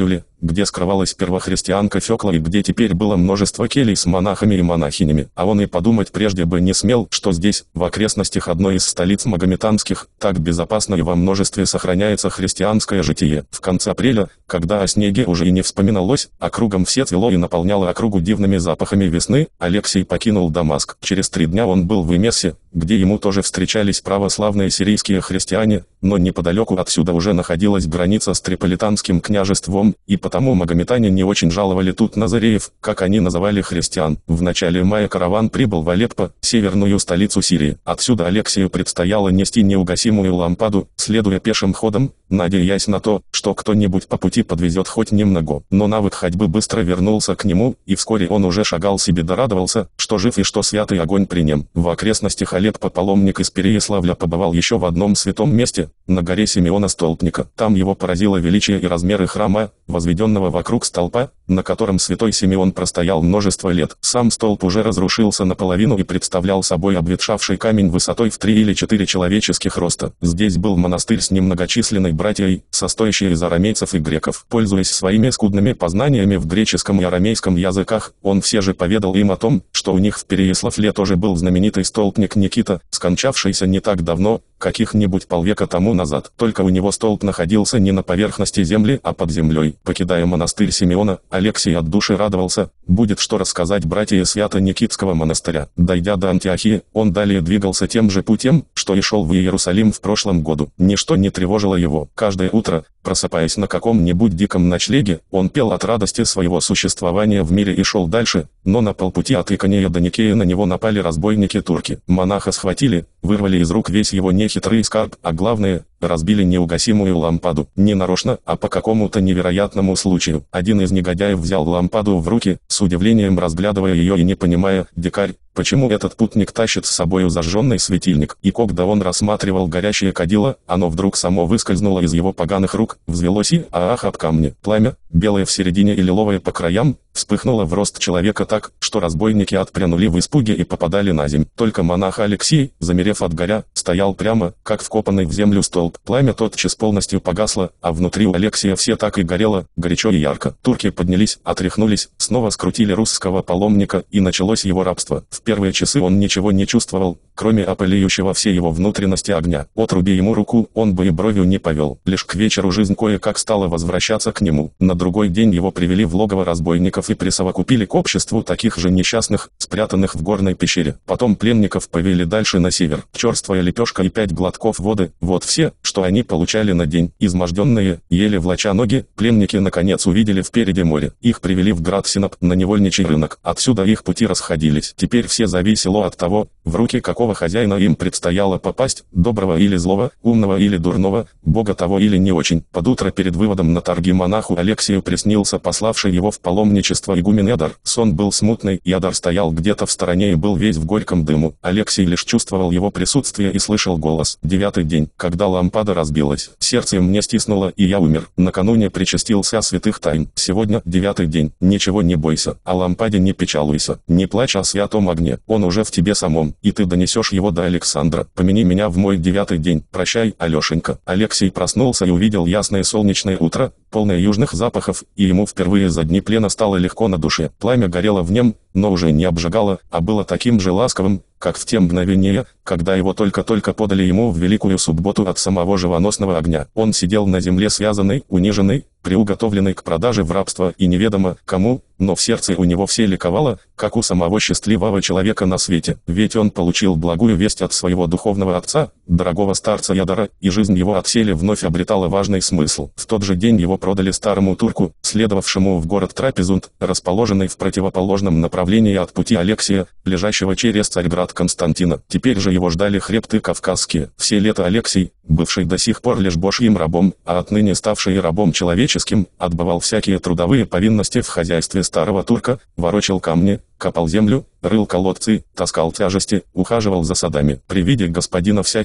Speaker 1: где скрывалась первохристианка Фёкла и где теперь было множество келей с монахами и монахинями. А он и подумать прежде бы не смел, что здесь, в окрестностях одной из столиц магометанских, так безопасно и во множестве сохраняется христианское житие. В конце апреля, когда о снеге уже и не вспоминалось, а кругом все цвело и наполняло округу дивными запахами весны, Алексей покинул Дамаск. Через 3 дня он был в Эмесе, где ему тоже встречались православные сирийские христиане, но неподалеку отсюда уже находилась граница с Триполитанским княжеством, и потому магометане не очень жаловали тут назареев, как они называли христиан. В начале мая караван прибыл в Алеппо, северную столицу Сирии. Отсюда Алексею предстояло нести неугасимую лампаду, следуя пешим ходом, надеясь на то, что кто-нибудь по пути подвезет хоть немного. Но навык ходьбы быстро вернулся к нему, и вскоре он уже шагал себе да радовался, что жив и что святый огонь при нем. В окрестностях Алеппо паломник из Переяславля побывал еще в одном святом месте, на горе Симеона Столпника. Там его поразило величие и размеры храма, возведенного вокруг столпа, на котором святой Симеон простоял множество лет. Сам столб уже разрушился наполовину и представлял собой обветшавший камень высотой в 3 или 4 человеческих роста. Здесь был монастырь с немногочисленной братьей, состоящий из арамейцев и греков. Пользуясь своими скудными познаниями в греческом и арамейском языках, он все же поведал им о том, что у них в Переяславле тоже был знаменитый столпник Никита, скончавшийся не так давно, каких-нибудь полвека тому назад. Только у него столб находился не на поверхности земли, а под землей. Покидая монастырь Симеона, Алексей от души радовался, будет что рассказать братьям Свято-Никитского монастыря. Дойдя до Антиохии, он далее двигался тем же путем, что и шел в Иерусалим в прошлом году. Ничто не тревожило его. Каждое утро, просыпаясь на каком-нибудь диком ночлеге, он пел от радости своего существования в мире и шел дальше, но на полпути от Иконея до Никея на него напали разбойники-турки. Монаха схватили, вырвали из рук весь его нехитрый скарб, а главное, разбили неугасимую лампаду. Не нарочно, а по какому-то невероятному случаю. Один из негодяев взял лампаду в руки, с удивлением разглядывая ее и не понимая, дикарь, почему этот путник тащит с собою зажженный светильник. И когда он рассматривал горящее кадило, оно вдруг само выскользнуло из его поганых рук, взвелось и, об камни. Пламя, белое в середине и лиловое по краям, вспыхнуло в рост человека так, что разбойники отпрянули в испуге и попадали на земь. Только монах Алексей, замерев от горя, стоял прямо, как вкопанный в землю столб. Пламя тотчас полностью погасло, а внутри у Алексея все так и горело, горячо и ярко. Турки поднялись, отряхнулись, снова скрутили русского паломника, и началось его рабство. В первые часы он ничего не чувствовал, кроме опаляющего все его внутренности огня. Отруби ему руку, он бы и бровью не повел. Лишь к вечеру жизнь кое-как стала возвращаться к нему. На другой день его привели в логово разбойников и присовокупили к обществу таких же несчастных, спрятанных в горной пещере. Потом пленников повели дальше на север. Черствая лепешка и 5 глотков воды – вот все, что они получали на день. Изможденные, еле влача ноги, пленники наконец увидели впереди море. Их привели в град Синап, на невольничий рынок. Отсюда их пути расходились. Теперь все зависело от того, в руки какого хозяина им предстояло попасть, доброго или злого, умного или дурного, бога того или не очень. Под утро перед выводом на торги монаху Алексею приснился пославший его в паломничество игумен Ядар. Сон был смутный, Ядар стоял где-то в стороне и был весь в горьком дыму. Алексей лишь чувствовал его присутствие и слышал голос. 9-й день, когда лампада разбилась. Сердце мне стиснуло, и я умер. Накануне причастился святых тайн. Сегодня 9-й день. Ничего не бойся, о лампаде не печалуйся. Не плачь о святом огне. Он уже в тебе самом, и ты донесешь его до Александра. Помяни меня в мой 9-й день. Прощай, Алешенька. Алексей проснулся и увидел ясное солнечное утро, полное южных запахов, и ему впервые за дни плена стало легко на душе. Пламя горело в нем, но уже не обжигало, а было таким же ласковым, как в те мгновения, когда его только-только подали ему в Великую Субботу от самого живоносного огня. Он сидел на земле связанный, униженный, приуготовленный к продаже в рабство и неведомо кому, но в сердце у него все ликовало, как у самого счастливого человека на свете. Ведь он получил благую весть от своего духовного отца, дорогого старца Ядара, и жизнь его отселе вновь обретала важный смысл. В тот же день его продали старому турку, следовавшему в город Трапезунд, расположенный в противоположном направлении от пути Алексея, лежащего через Царьград Константина. Теперь же его ждали хребты кавказские. Все лето Алексей, бывший до сих пор лишь божьим рабом, а отныне ставший рабом человеческим, отбывал всякие трудовые повинности в хозяйстве старого турка, ворочал камни, копал землю, рыл колодцы, таскал тяжести, ухаживал за садами. При виде господина всякий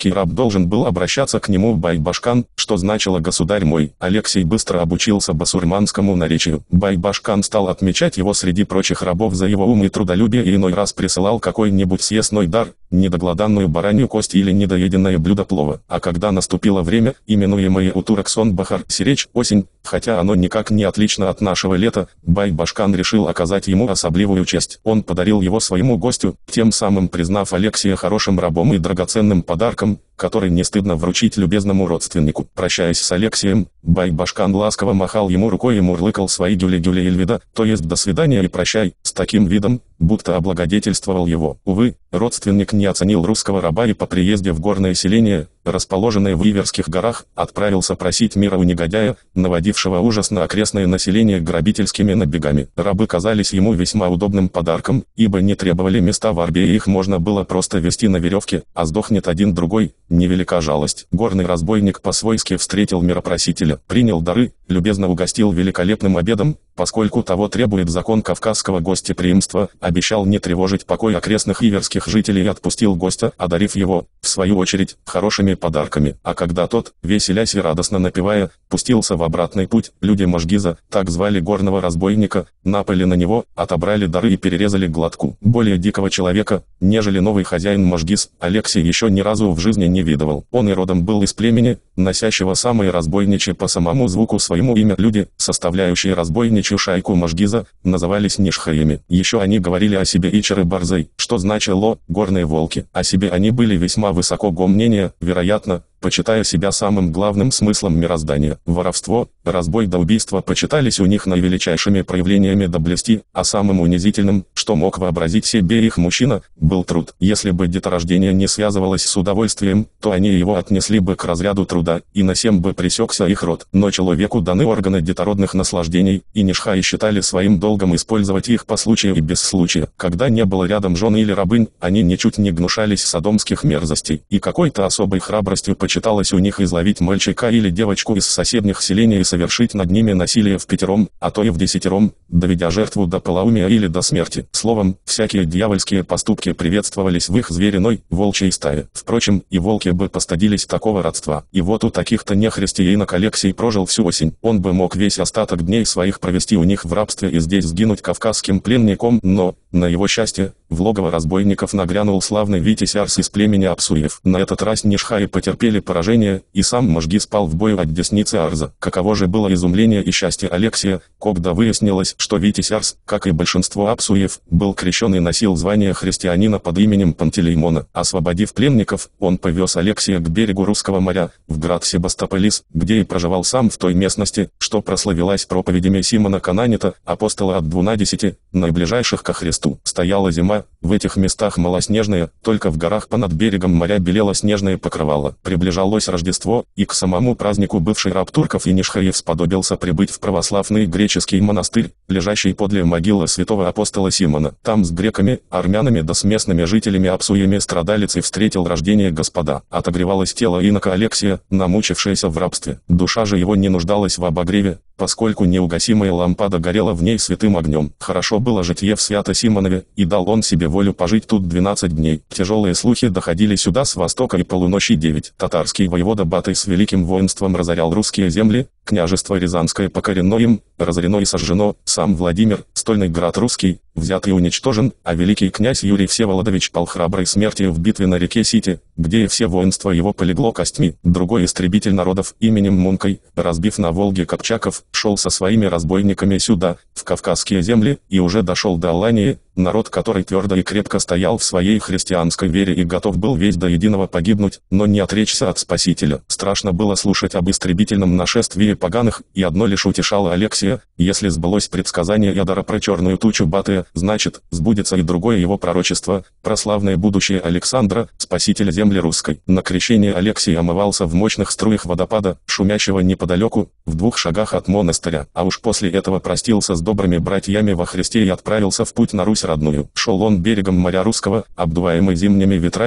Speaker 1: русский раб должен был обращаться к нему Байбашкан, что значило «государь мой». Алексей быстро обучился басурманскому наречию. Байбашкан стал отмечать его среди прочих рабов за его ум и трудолюбие и иной раз присылал какой-нибудь съестной дар, недоглоданную баранью кость или недоеденное блюдо плова. А когда наступило время, именуемое у турок сон-бахар, сиречь, осень, хотя оно никак не отлично от нашего лета, Байбашкан решил оказать ему особливую честь. Он подарил его своему гостю, тем самым признав Алексея хорошим рабом и драгоценным подарком, который не стыдно вручить любезному родственнику. Прощаясь с Алексеем, Байбашкан ласково махал ему рукой и мурлыкал свои гюли-гюли Эльвида, то есть «до свидания» и «прощай», с таким видом, будто облагодетельствовал его. Увы, родственник не оценил русского раба и по приезде в горное селение, расположенное в Иверских горах, отправился просить мира у негодяя, наводившего ужас на окрестное население грабительскими набегами. Рабы казались ему весьма удобным подарком, ибо не требовали места в арбе и их можно было просто вести на веревке, а сдохнет один-другой, невелика жалость. Горный разбойник по-свойски встретил миропросителя, принял дары, любезно угостил великолепным обедом, поскольку того требует закон кавказского гостеприимства, обещал не тревожить покой окрестных иверских жителей и отпустил гостя, одарив его, в свою очередь, хорошими подарками. А когда тот, веселясь и радостно напевая, пустился в обратный путь, люди Можгиза, так звали горного разбойника, напали на него, отобрали дары и перерезали глотку. Более дикого человека, нежели новый хозяин Можгиз, Алексей еще ни разу в жизни не видывал. Он и родом был из племени, носящего самые разбойничьи по самому звуку своему имя. Люди, составляющие разбойничью шайку Можгиза, назывались нишхаями. Еще они говорили о себе ичеры-барзай, что значило «горные волки». О себе они были весьма высокого мнения, вероятно, почитая себя самым главным смыслом мироздания. Воровство, разбой да убийство почитались у них наивеличайшими проявлениями доблести, а самым унизительным, что мог вообразить себе их мужчина, был труд. Если бы деторождение не связывалось с удовольствием, то они его отнесли бы к разряду труда, и на сем бы пресекся их род. Но человеку даны органы детородных наслаждений, и нишхаи считали своим долгом использовать их по случаю и без случая. Когда не было рядом жены или рабынь, они ничуть не гнушались содомских мерзостей, и какой-то особой храбростью почиталось у них изловить мальчика или девочку из соседних селений и совершить над ними насилие впятером, а то и вдесятером, доведя жертву до полоумия или до смерти. Словом, всякие дьявольские поступки приветствовались в их звериной, волчьей стае. Впрочем, и волки бы постыдились такого родства. И вот у таких-то нехристианок Алексей прожил всю осень. Он бы мог весь остаток дней своих провести у них в рабстве и здесь сгинуть кавказским пленником, но, на его счастье, в логово разбойников нагрянул славный Витязь Арс из племени Апсуев. На этот раз нишхаи потерпели поражение, и сам Можгиз пал в бою от десницы Арза. Каково же было изумление и счастье Алексея, когда выяснилось, что Витязь Арс, как и большинство Апсуев, был крещен и носил звание христианина под именем Пантелеймона. Освободив пленников, он повез Алексея к берегу Русского моря, в град Себастополис, где и проживал сам в той местности, что прославилась проповедями Симона Кананита, апостола от 12, наиближайших ко Христу. Стояла зима, в этих местах малоснежная, только в горах понад берегом моря белело снежное покрывало. Приближалось Рождество, и к самому празднику бывший раб турков и нишхаев сподобился прибыть в православный греческий монастырь, лежащий подле могилы святого апостола Симона. Там с греками, армянами да с местными жителями Апсуями страдалец и встретил рождение Господа. Отогревалось тело инока Алексия, намучившееся в рабстве. Душа же его не нуждалась в обогреве, поскольку неугасимая лампада горела в ней святым огнем. Хорошо было житье в Свято-Симонове, и дал он себе волю пожить тут 12 дней. Тяжелые слухи доходили сюда с востока и полуночи 9. Татарский воевода Батый с великим воинством разорял русские земли, княжество Рязанское покорено им, разорено и сожжено, сам Владимир, стольный град русский, взят и уничтожен, а великий князь Юрий Всеволодович пал храброй смертью в битве на реке Сити, где и все воинство его полегло костьми. Другой истребитель народов именем Мункой, разбив на Волге Копчаков, шел со своими разбойниками сюда, в Кавказские земли, и уже дошел до Алании, народ который твердо и крепко стоял в своей христианской вере и готов был весь до единого погибнуть, но не отречься от Спасителя. Страшно было слушать об истребительном нашествии поганых, и одно лишь утешало Алексия: если сбылось предсказание Ядора про черную тучу Батыя, значит, сбудется и другое его пророчество, про славное будущее Александра, спасителя земли русской. На крещение Алексий омывался в мощных струях водопада, шумящего неподалеку, в 2 шагах от монастыря, а уж после этого простился с добрыми братьями во Христе и отправился в путь на Русь родную. Шел он берегом моря Русского, обдуваемый зимними ветрами,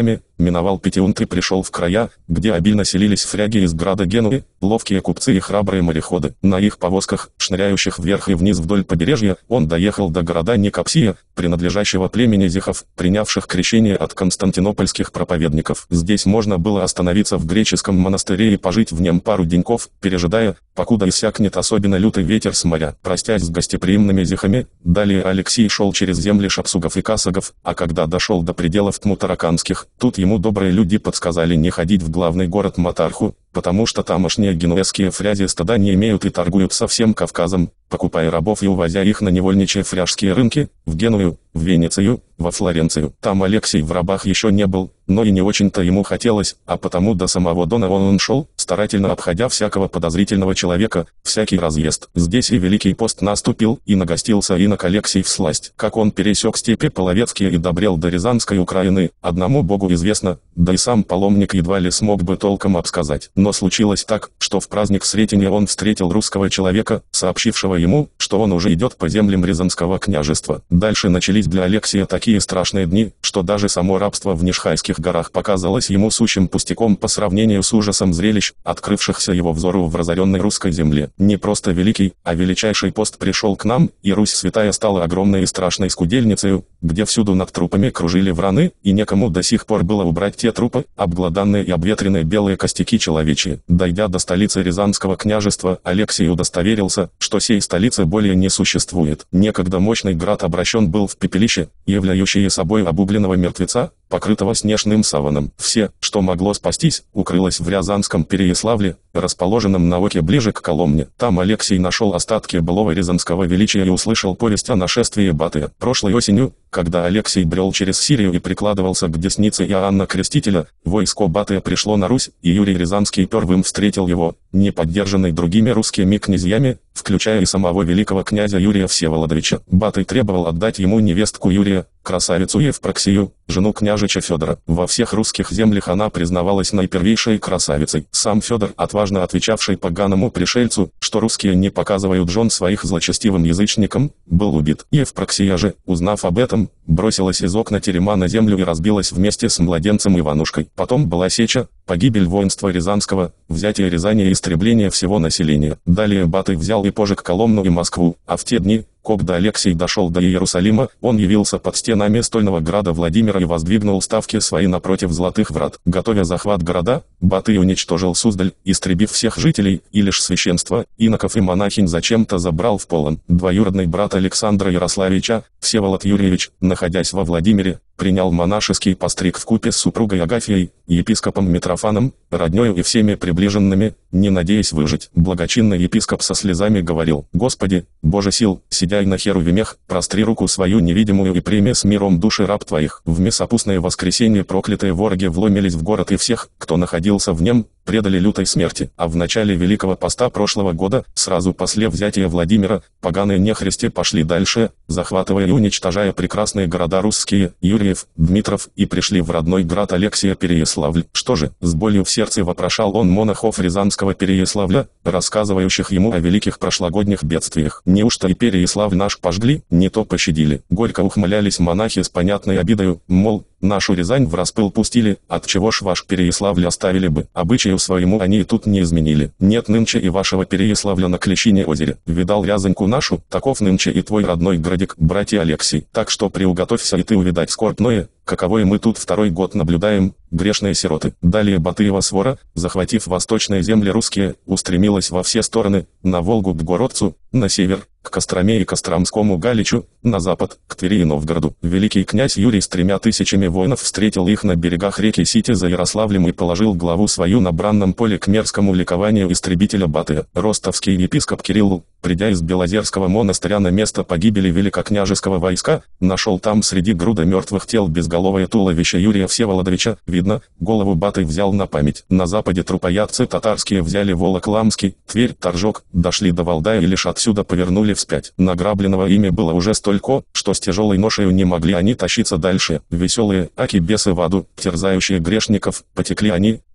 Speaker 1: миновал Петиунт и пришел в края, где обильно селились фряги из града Генуи, ловкие купцы и храбрые мореходы. На их повозках, шныряющих вверх и вниз вдоль побережья, он доехал до города Никопсия, принадлежащего племени зихов, принявших крещение от константинопольских проповедников. Здесь можно было остановиться в греческом монастыре и пожить в нем пару деньков, пережидая, покуда иссякнет особенно лютый ветер с моря. Простясь с гостеприимными зихами, далее Алексей шел через земли шапсугов и касагов, а когда дошел до пределов тмутараканских, тут ему добрые люди подсказали не ходить в главный город Матарху, потому что тамошние генуэзские фрязи стада не имеют и торгуют со всем Кавказом, покупая рабов и увозя их на невольничьи фряжские рынки, в Геную, в Венецию, во Флоренцию. Там Алексей в рабах еще не был, но и не очень-то ему хотелось, а потому до самого Дона он шел, старательно обходя всякого подозрительного человека, всякий разъезд. Здесь и Великий пост наступил, и нагостился инок Алексей всласть. Как он пересек степи половецкие и добрел до Рязанской Украины, одному Богу известно, да и сам паломник едва ли смог бы толком обсказать. Но случилось так, что в праздник Сретения он встретил русского человека, сообщившего ему, что он уже идет по землям Рязанского княжества. Дальше начались для Алексия такие страшные дни, что даже само рабство в Нишхайских горах показалось ему сущим пустяком по сравнению с ужасом зрелищ, открывшихся его взору в разоренной русской земле. Не просто великий, а величайший пост пришел к нам, и Русь святая стала огромной и страшной скудельницею, где всюду над трупами кружили враны, и некому до сих пор было убрать те трупы, обглоданные и обветренные белые костяки человечьи. Дойдя до столицы Рязанского княжества, Алексей удостоверился, что сей столицы более не существует. Некогда мощный град обращен был в пепелище, являющее собой обугленного мертвеца, покрытого снежным саваном. Все, что могло спастись, укрылось в Рязанском Переяславле, расположенном на оке ближе к Коломне. Там Алексей нашел остатки былого рязанского величия и услышал повесть о нашествии Батыя. Прошлой осенью, когда Алексей брел через Сирию и прикладывался к деснице Иоанна Крестителя, войско Батыя пришло на Русь, и Юрий Рязанский первым встретил его, не поддержанный другими русскими князьями, включая и самого великого князя Юрия Всеволодовича. Батый требовал отдать ему невестку Юрия, красавицу Евпроксию, жену княжича Федора. Во всех русских землях она признавалась наипервейшей красавицей. Сам Федор, отважно отвечавший поганому пришельцу, что русские не показывают жен своих злочестивым язычникам, был убит. Евпроксия же, узнав об этом, бросилась из окна терема на землю и разбилась вместе с младенцем Иванушкой. Потом была сеча, погибель воинства Рязанского, взятие Рязани и истребление всего населения. Далее Батый взял и пожег Коломну и Москву, а в те дни, когда Алексей дошел до Иерусалима, он явился под стенами стольного града Владимира и воздвигнул ставки свои напротив золотых врат. Готовя захват города, Батый уничтожил Суздаль, истребив всех жителей, и лишь священство, иноков и монахинь зачем-то забрал в полон. Двоюродный брат Александра Ярославича, Всеволод Юрьевич, находясь во Владимире, принял монашеский постриг вкупе с супругой Агафьей, епископом Митрофаном, роднёю и всеми приближенными, не надеясь выжить. Благочинный епископ со слезами говорил: «Господи, Боже сил, сидяй на херувимях, простри руку свою невидимую и прими с миром души раб твоих». В месопустное воскресенье проклятые вороги вломились в город и всех, кто находился в нем, предали лютой смерти. А в начале Великого Поста прошлого года, сразу после взятия Владимира, поганые нехристи пошли дальше, захватывая и уничтожая прекрасные города русские, Юрьев, Дмитров, и пришли в родной град Алексия Переяславль. Что же, с болью в сердце вопрошал он монахов Рязанского Переяславля, рассказывающих ему о великих прошлогодних бедствиях. Неужто и Переяславль наш пожгли, не то пощадили? Горько ухмылялись монахи с понятной обидою, мол, нашу Рязань в распыл пустили, отчего ж ваш Переяславль оставили бы? Обычаю своему они и тут не изменили. Нет нынче и вашего Переяславля на Клещине озере. Видал Рязаньку нашу, таков нынче и твой родной городик, братья Алексей. Так что приуготовься и ты увидать скорбное, каковое мы тут второй год наблюдаем, грешные сироты. Далее Батыева свора, захватив восточные земли русские, устремилась во все стороны, на Волгу к Городцу, на север, к Костроме и Костромскому Галичу, на запад, к Твери и Новгороду. Великий князь Юрий с 3000 воинов встретил их на берегах реки Сити за Ярославлем и положил главу свою на бранном поле к мерзкому ликованию истребителя Батыя. Ростовский епископ Кирилл, придя из Белозерского монастыря на место погибели великокняжеского войска, нашел там среди груда мертвых тел безголовое туловище Юрия Всеволодовича. Видно, голову Батый взял на память. На западе трупоядцы татарские взяли Волоколамский, Тверь, Торжок, дошли до Валдая и лишь отсюда повернули вспять. Награбленного ими было уже столько, что с тяжелой ношею не могли они тащиться дальше. Веселые, аки бесы в аду, терзающие грешников, потекли они,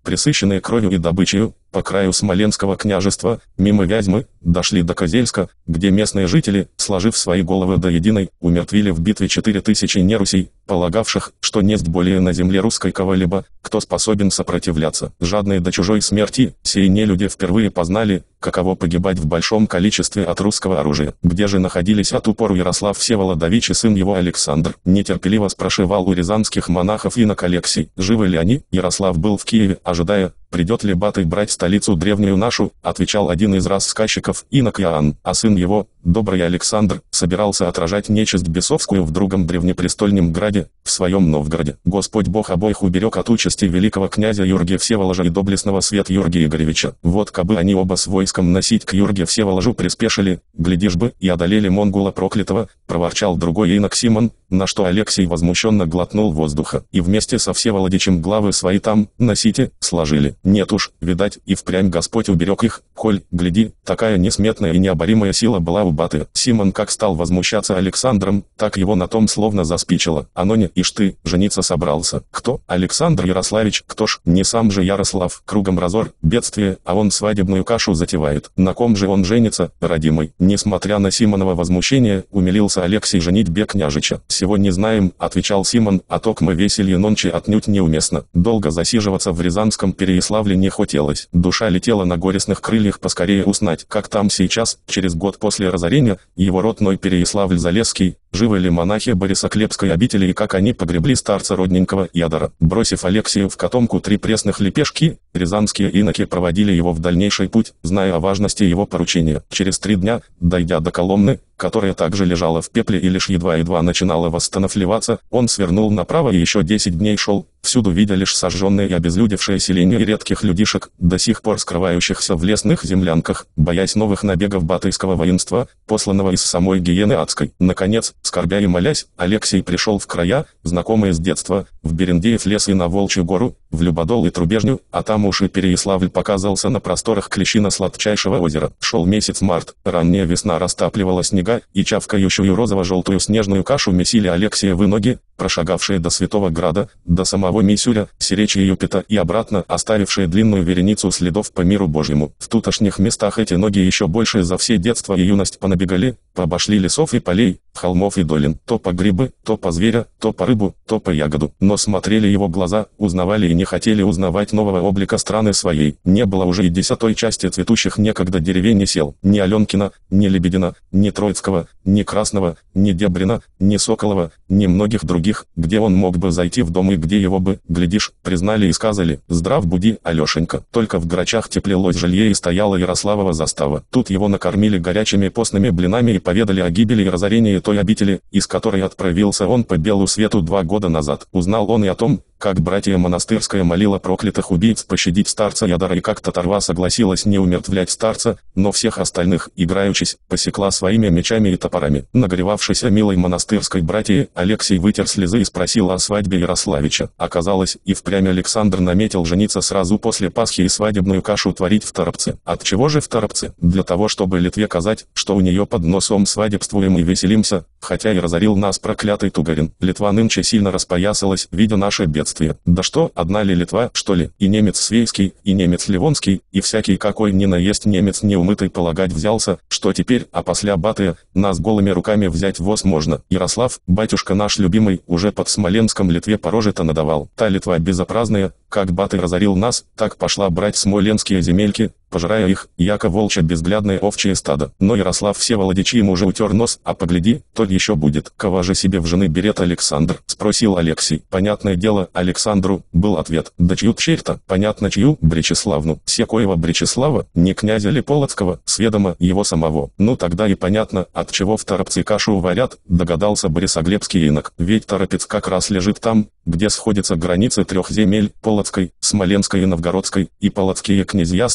Speaker 1: пресыщенные кровью и добычей, по краю Смоленского княжества, мимо Вязьмы, дошли до Козельска, где местные жители, сложив свои головы до единой, умертвили в битве 4000 нерусей, полагавших, что несть более на земле русской кого-либо, кто способен сопротивляться. Жадные до чужой смерти, сии нелюди впервые познали, каково погибать в большом количестве от русского оружия. Где же находились от упору Ярослав Всеволодович и сын его Александр? Нетерпеливо спрашивал у рязанских монахов инок Алексий. Живы ли они? Ярослав был в Киеве, ожидая, придет ли Батый брать столицу древнюю нашу, отвечал один из рассказчиков, инок Иоанн, а сын его, добрый Александр, собирался отражать нечисть бесовскую в другом древнепрестольном граде, в своем Новгороде. Господь Бог обоих уберег от участи великого князя Юргия Всеволожа и доблестного Свет Юргия Игоревича. Вот кабы они оба с войском носить к Юргию Всеволожу приспешили, глядишь бы, и одолели монгола проклятого, проворчал другой инок Симон, на что Алексий возмущенно глотнул воздуха. И вместе со Всеволодичем главы свои там, носите, сложили. Нет уж, видать, и впрямь Господь уберег их, коль, гляди, такая несметная и необоримая сила была у Баты. Симон как стал возмущаться Александром, так его на том словно заспичило. Аноне, ишь ты, жениться собрался. Кто? Александр Ярославич. Кто ж? Не сам же Ярослав. Кругом разор, бедствие, а он свадебную кашу затевает. На ком же он женится, родимый? Несмотря на Симонова возмущение, умилился Алексий женитьбе княжича. Сего не знаем, отвечал Симон, а токмо веселье нонче отнюдь неуместно. Долго засиживаться в Рязанском Переяславле не хотелось. Душа летела на горестных крыльях поскорее узнать, как там сейчас, через год после разорения, его родной Переяславль-Залесский, живы ли монахи Борисоклебской обители и как они погребли старца родненького Ядора. Бросив Алексию в котомку 3 пресных лепешки, рязанские иноки проводили его в дальнейший путь, зная о важности его поручения. Через 3 дня, дойдя до Коломны, которая также лежала в пепле и лишь едва-едва начинала восстановливаться, он свернул направо и еще 10 дней шел, всюду видя лишь сожженные и обезлюдевшие селения и редких людишек, до сих пор скрывающихся в лесных землянках, боясь новых набегов батыйского воинства, посланного из самой гиены адской. Наконец, скорбя и молясь, Алексий пришел в края, знакомые с детства, в Берендеев лес и на Волчью гору, в Любодол и Трубежню, а там уж и Переяславль показался на просторах Клещино-Сладчайшего озера. Шел месяц март, ранняя весна растапливала снега, и чавкающую розово-желтую снежную кашу месили Алексиевы ноги, прошагавшие до Святого Града, до самого Мисюря, Сиречья Юпита и обратно, оставившие длинную вереницу следов по миру Божьему. В тутошних местах эти ноги еще больше за все детство и юность понабегали, пообошли лесов и полей, холмов и долин, то по грибы, то по зверя, то по рыбу, то по ягоду. Но смотрели его глаза, узнавали и не хотели узнавать нового облика страны своей. Не было уже и 10-й части цветущих некогда деревень и сел. Ни Аленкина, ни Лебедина, ни Троицкого, ни Красного, ни Дебрина, ни Соколова, ни многих других, где он мог бы зайти в дом и где его бы, глядишь, признали и сказали: «Здрав буди, Алешенька». Только в Грачах теплелось жилье и стояла Ярославова застава. Тут его накормили горячими постными блинами и поведали о гибели и разорении той обители, из которой отправился он по белу свету 2 года назад. Узнал он и о том, как братья Монастырская молила проклятых убийц пощадить старца Ядора и как Татарва согласилась не умертвлять старца, но всех остальных, играючись, посекла своими мечами и топорами. Нагревавшийся милой Монастырской братьей, Алексий вытер слезы и спросил о свадьбе Ярославича. Оказалось, и впрямь Александр наметил жениться сразу после Пасхи и свадебную кашу творить в Торопце. Отчего же в Торопце? Для того, чтобы Литве казать, что у нее под носом свадебствуем и веселимся, хотя и разорил нас проклятый Тугарин. Литва нынче сильно распоясалась, видя наше бедствие. Да что, одна ли Литва, что ли? И немец свейский, и немец ливонский, и всякий какой ни на есть немец неумытый полагать взялся, что теперь, а после Батыя, нас голыми руками взять воз можно. Ярослав, батюшка наш любимый, уже под Смоленском Литве по роже-то надавал. Та Литва безопразная, как Батый разорил нас, так пошла брать смоленские земельки, пожирая их, яко волчье безглядное овчье стадо. Но Ярослав Всеволодич ему уже утер нос, а погляди, то еще будет. Кого же себе в жены берет Александр? Спросил Алексий. Понятное дело, Александру, был ответ. Да чью черта? Понятно чью? Бречеславну. Секоева Бречеслава, не князя ли Полоцкого, сведомо его самого. Ну тогда и понятно, от чего в Торопце кашу варят, догадался Борисоглебский инок. Ведь Торопец как раз лежит там, где сходятся границы 3 земель, Полоцкой, Смоленской и Новгородской, и полоцкие князья с новгородцами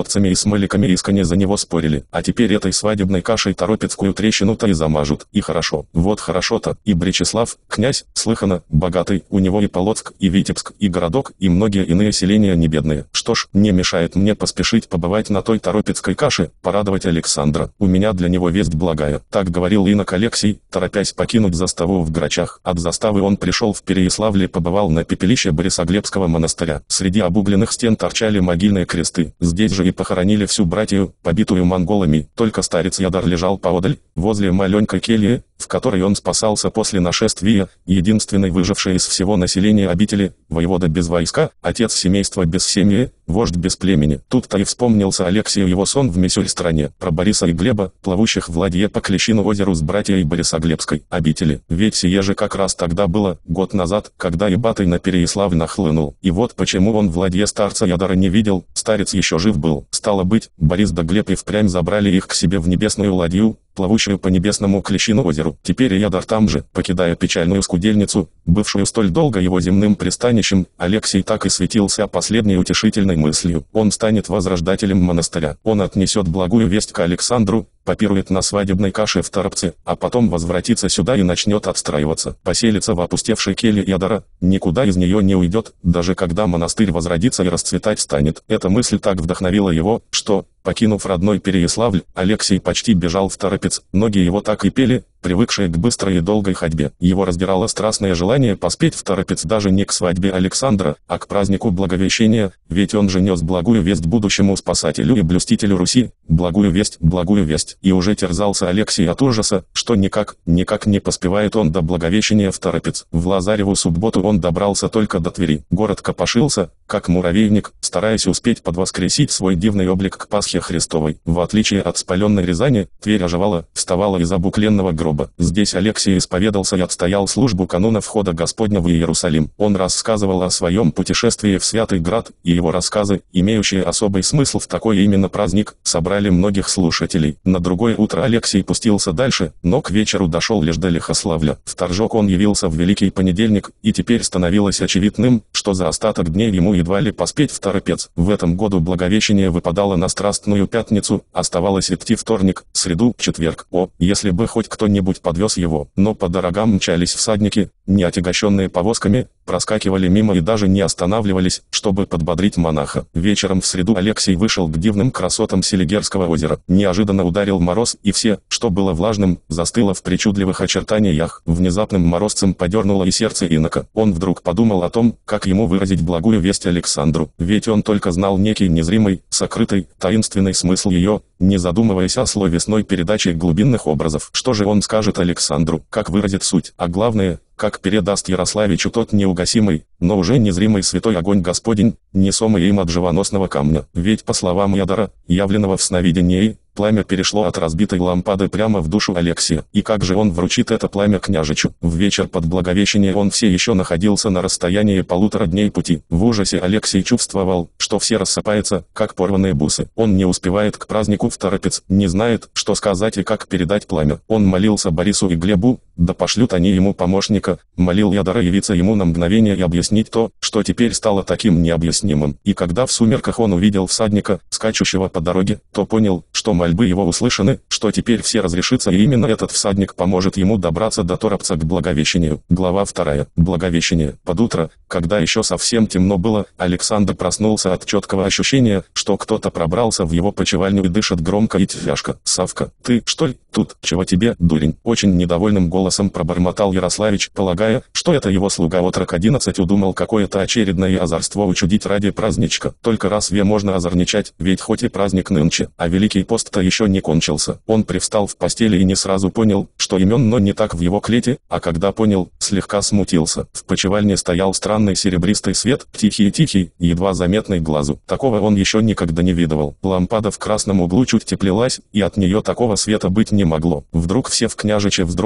Speaker 1: торопцами и смоликами искренне за него спорили. А теперь этой свадебной кашей торопецкую трещину-то и замажут. И хорошо. Вот хорошо-то. И Бречеслав, князь, слыхано, богатый, у него и Полоцк, и Витебск, и городок, и многие иные селения небедные. Что ж, не мешает мне поспешить побывать на той торопецкой каше, порадовать Александра. У меня для него весть благая. Так говорил инок Алексий, торопясь покинуть заставу в Грачах. От заставы он пришел в Переяславле, побывал на пепелище Борисоглебского монастыря. Среди обугленных стен торчали могильные кресты. Здесь же и похоронили всю братью, побитую монголами. Только старец Ядар лежал поодаль, возле маленькой кельи, в которой он спасался после нашествия, единственный выживший из всего населения обители, воевода без войска, отец семейства без семьи, вождь без племени. Тут-то и вспомнился Алексею его сон в Мисюль-стране, про Бориса и Глеба, плывущих в ладье по Клещину озеру с братьей Борисоглебской обители. Ведь сие же как раз тогда было, год назад, когда Ибатый на Переяславль нахлынул. И вот почему он в ладье старца Ядара не видел, старец еще жив был. Стало быть, Борис да Глеб и впрямь забрали их к себе в небесную ладью, плывущую по небесному Клещину озеру. Теперь Ядар там же, покидая печальную скудельницу, бывшую столь долго его земным пристанищем, Алексей так и светился последней утешительной мыслью. Он станет возрождателем монастыря. Он отнесет благую весть к Александру, попирует на свадебной каше в Торопце, а потом возвратится сюда и начнет отстраиваться. Поселится в опустевшей келье Ядара, никуда из нее не уйдет, даже когда монастырь возродится и расцветать станет. Эта мысль так вдохновила его, что, покинув родной Переяславль, Алексей почти бежал в Торопец. Ноги его так и пели, привыкшие к быстрой и долгой ходьбе. Его раздирало страстное желание поспеть в Торопец даже не к свадьбе Александра, а к празднику Благовещения, ведь он же нес благую весть будущему спасателю и блюстителю Руси, благую весть. И уже терзался Алексей от ужаса, что никак не поспевает он до Благовещения в Торопец. В Лазареву субботу он добрался только до Твери. Город копошился, как муравейник, стараясь успеть подвоскресить свой дивный облик к Пасхе Христовой. В отличие от спаленной Рязани, Тверь оживала, вставала из обукленного гроба. Здесь Алексей исповедался и отстоял службу кануна входа Господня в Иерусалим. Он рассказывал о своем путешествии в Святый Град, и его рассказы, имеющие особый смысл в такой именно праздник, собрали многих слушателей. На другое утро Алексей пустился дальше, но к вечеру дошел лишь до Лихославля. В Торжок он явился в Великий Понедельник, и теперь становилось очевидным, что за остаток дней ему едва ли поспеть в Торопец. В этом году Благовещение выпадало на Страстную Пятницу, оставалось идти вторник, среду, четверг. Если бы хоть кто-нибудь подвез его, но по дорогам мчались всадники, не отягощенные повозками, проскакивали мимо и даже не останавливались, чтобы подбодрить монаха. Вечером в среду Алексей вышел к дивным красотам Селигерского озера. Неожиданно ударил мороз, и все, что было влажным, застыло в причудливых очертаниях. Внезапным морозцем подернуло и сердце инока. Он вдруг подумал о том, как ему выразить благую весть Александру, ведь он только знал некий незримый, сокрытый, таинственный смысл ее, не задумываясь о словесной передаче глубинных образов. Что же он скажет Александру, как выразит суть, а главное, как передаст Ярославичу тот неугасимый, но уже незримый святой огонь Господень, несомый им от живоносного камня. Ведь по словам Ядара, явленного в сновидении, пламя перешло от разбитой лампады прямо в душу Алексия. И как же он вручит это пламя княжичу? В вечер под Благовещение он все еще находился на расстоянии 1,5 дней пути. В ужасе Алексей чувствовал, что все рассыпается, как порванные бусы. Он не успевает к празднику в Торопец, не знает, что сказать и как передать пламя. Он молился Борису и Глебу, да пошлют они ему помощника, молил Ядара явиться ему на мгновение и объяснить то, что теперь стало таким необъяснимым. И когда в сумерках он увидел всадника, скачущего по дороге, то понял, что мольбы его услышаны, что теперь все разрешится, и именно этот всадник поможет ему добраться до Торопца к Благовещению. Глава 2. Благовещение. Под утро, когда еще совсем темно было, Александр проснулся от четкого ощущения, что кто-то пробрался в его почевальню и дышит громко и тяжко. «Савка, ты, что ли, тут? Чего тебе, дурень?» Очень недовольным голосом пробормотал Ярославич, полагая, что это его слуга отрок 11 удумал какое-то очередное озорство учудить ради праздничка. Только разве можно озорничать, ведь хоть и праздник нынче, а Великий пост-то еще не кончился. Он привстал в постели и не сразу понял, что именно не так в его клете, а когда понял, слегка смутился. В почевальне стоял странный серебристый свет, тихий, едва заметный глазу. Такого он еще никогда не видывал. Лампада в красном углу чуть теплилась, и от нее такого света быть не могло. Вдруг все в княжиче вздрогнуло,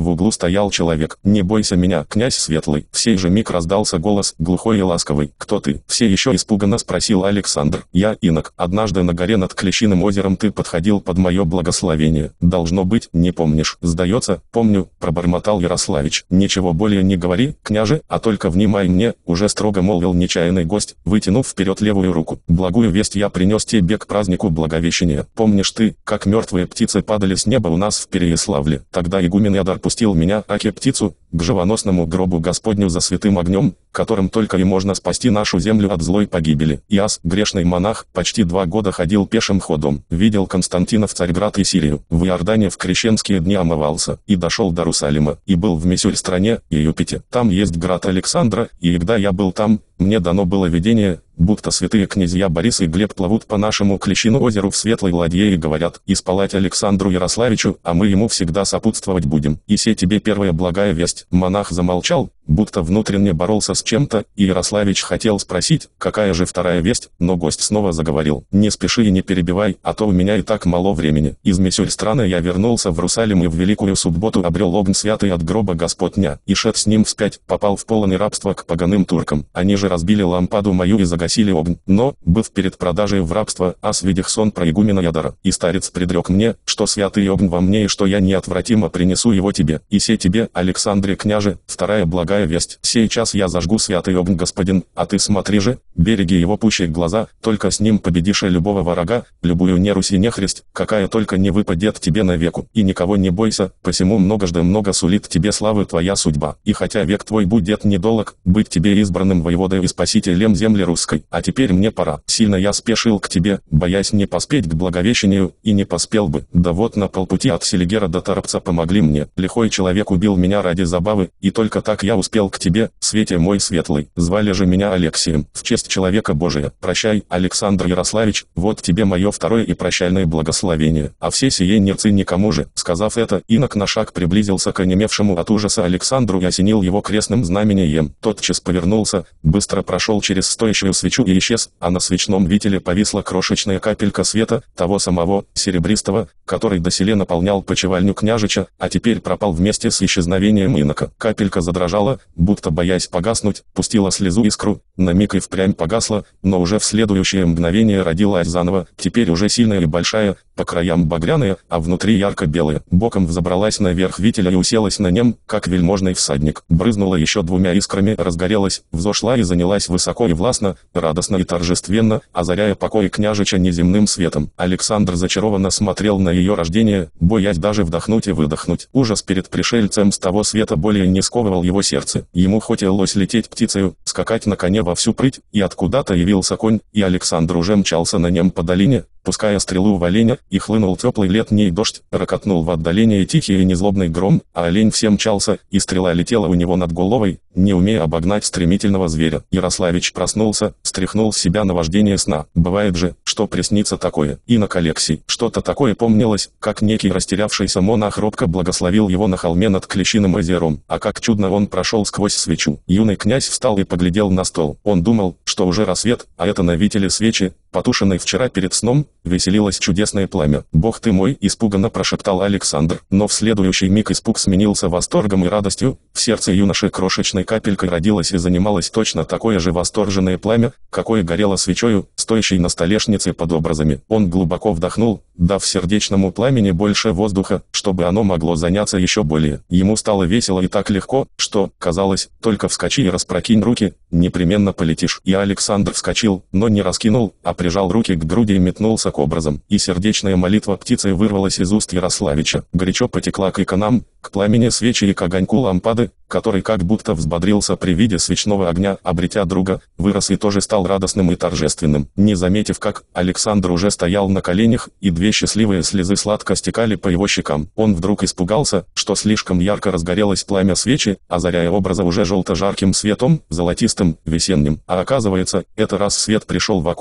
Speaker 1: в углу стоял человек. «Не бойся меня, князь Светлый!» В сей же миг раздался голос, глухой и ласковый. «Кто ты?» Все еще испуганно спросил Александр. «Я инок. Однажды на горе над Клещиным озером ты подходил под мое благословение. Должно быть, не помнишь». «Сдается, помню», пробормотал Ярославич. «Ничего более не говори, княже, а только внимай мне», уже строго молвил нечаянный гость, вытянув вперед левую руку. «Благую весть я принес тебе к празднику Благовещения. Помнишь ты, как мертвые птицы падали с неба у нас в Переяславле? Тогда игумен Ядар пустил меня, аки птицу, к живоносному гробу Господню за святым огнем, которым только и можно спасти нашу землю от злой погибели. Иас, грешный монах, почти 2 года ходил пешим ходом, видел Константина в Царьград и Сирию, в Иордане в крещенские дни омывался, и дошел до Иерусалима, и был в Мисюль-стране, и Юпите. Там есть град Александра, и когда я был там, мне дано было видение, будто святые князья Борис и Глеб плывут по нашему Клещину озеру в светлой ладье и говорят: исполать Александру Ярославичу, а мы ему всегда сопутствовать будем. И се тебе первая благая весть». Монах замолчал, будто внутренне боролся с чем-то, и Ярославич хотел спросить, какая же вторая весть, но гость снова заговорил: «Не спеши и не перебивай, а то у меня и так мало времени. Из Мисюль-страны я вернулся в Иерусалим и в Великую Субботу обрел огонь святый от гроба Господня, и шед с ним вспять, попал в полное рабство к поганым туркам. Они же разбили лампаду мою и загасили огонь. Но, быв перед продажей в рабство, видях сон про игумена Ядара, и старец предрек мне, что святый огонь во мне и что я неотвратимо принесу его тебе. И се тебе, Александре княже, вторая благая весть. Сейчас я зажгу святый огонь, господин, а ты смотри же, береги его пуще глаза, только с ним победишь любого врага, любую нерусь и нехристь, какая только не выпадет тебе навеку. И никого не бойся, посему многожды много сулит тебе славы твоя судьба. И хотя век твой будет недолг, быть тебе избранным воеводой и спасителем земли русской. А теперь мне пора. Сильно я спешил к тебе, боясь не поспеть к Благовещению, и не поспел бы. Да вот на полпути от Селигера до Торопца помогли мне. Лихой человек убил меня ради забавы, и только так я успел к тебе, свете мой светлый. Звали же меня Алексием, в честь человека Божия. Прощай, Александр Ярославич, вот тебе мое второе и прощальное благословение. А все сие нерцы никому же». Сказав это, инок на шаг приблизился к онемевшему от ужаса Александру и осенил его крестным знамением. Тотчас повернулся, быстро прошел через стоящую свечу и исчез, а на свечном вителе повисла крошечная капелька света, того самого, серебристого, который доселе наполнял почевальню княжича, а теперь пропал вместе с исчезновением инока. Капелька задрожала, будто боясь погаснуть, пустила слезу искру, на миг и впрямь погасла, но уже в следующее мгновение родилась заново, теперь уже сильная и большая, по краям багряная, а внутри ярко-белая. Боком взобралась наверх вителя и уселась на нем, как вельможный всадник. Брызнула еще 2 искрами, разгорелась, взошла и занялась высоко и властно, радостно и торжественно, озаряя покой княжича неземным светом. Александр зачарованно смотрел на ее рождение, боясь даже вдохнуть и выдохнуть. Ужас перед пришельцем с того света более не сковывал его сердце. Ему хотелось лететь птицею, скакать на коне во всю прыть, и откуда-то явился конь, и Александр уже мчался на нем по долине, пуская стрелу в оленя, и хлынул теплый летний дождь, рокотнул в отдалении тихий и незлобный гром, а олень все мчался, и стрела летела у него над головой, не умея обогнать стремительного зверя. Ярославич проснулся, стряхнул с себя наваждение сна. Бывает же, что приснится такое. Инок Алексий. Что-то такое помнилось, как некий растерявшийся монах робко благословил его на холме над Клещиным озером, а как чудно он прошел сквозь свечу. Юный князь встал и поглядел на стол. Он думал, что уже рассвет, а это на вителе свечи, потушенной вчера перед сном, веселилось чудесное пламя. «Бог ты мой!» — испуганно прошептал Александр. Но в следующий миг испуг сменился восторгом и радостью, в сердце юноши крошечной капелькой родилось и занималось точно такое же восторженное пламя, какое горело свечою, стоящей на столешнице под образами. Он глубоко вдохнул, дав сердечному пламени больше воздуха, чтобы оно могло заняться еще более. Ему стало весело и так легко, что, казалось, только вскочи и распрокинь руки, непременно полетишь. И Александр вскочил, но не раскинул, а прижал руки к груди и метнулся к образам. И сердечная молитва птицей вырвалась из уст Ярославича. Горячо потекла к иконам, к пламени свечи и к огоньку лампады, который как будто взбодрился при виде свечного огня, обретя друга, вырос и тоже стал радостным и торжественным. Не заметив как, Александр уже стоял на коленях, и 2 счастливые слезы сладко стекали по его щекам. Он вдруг испугался, что слишком ярко разгорелось пламя свечи, озаряя образа уже желто-жарким светом, золотистым, весенним. А оказывается, это раз свет пришел в оконце,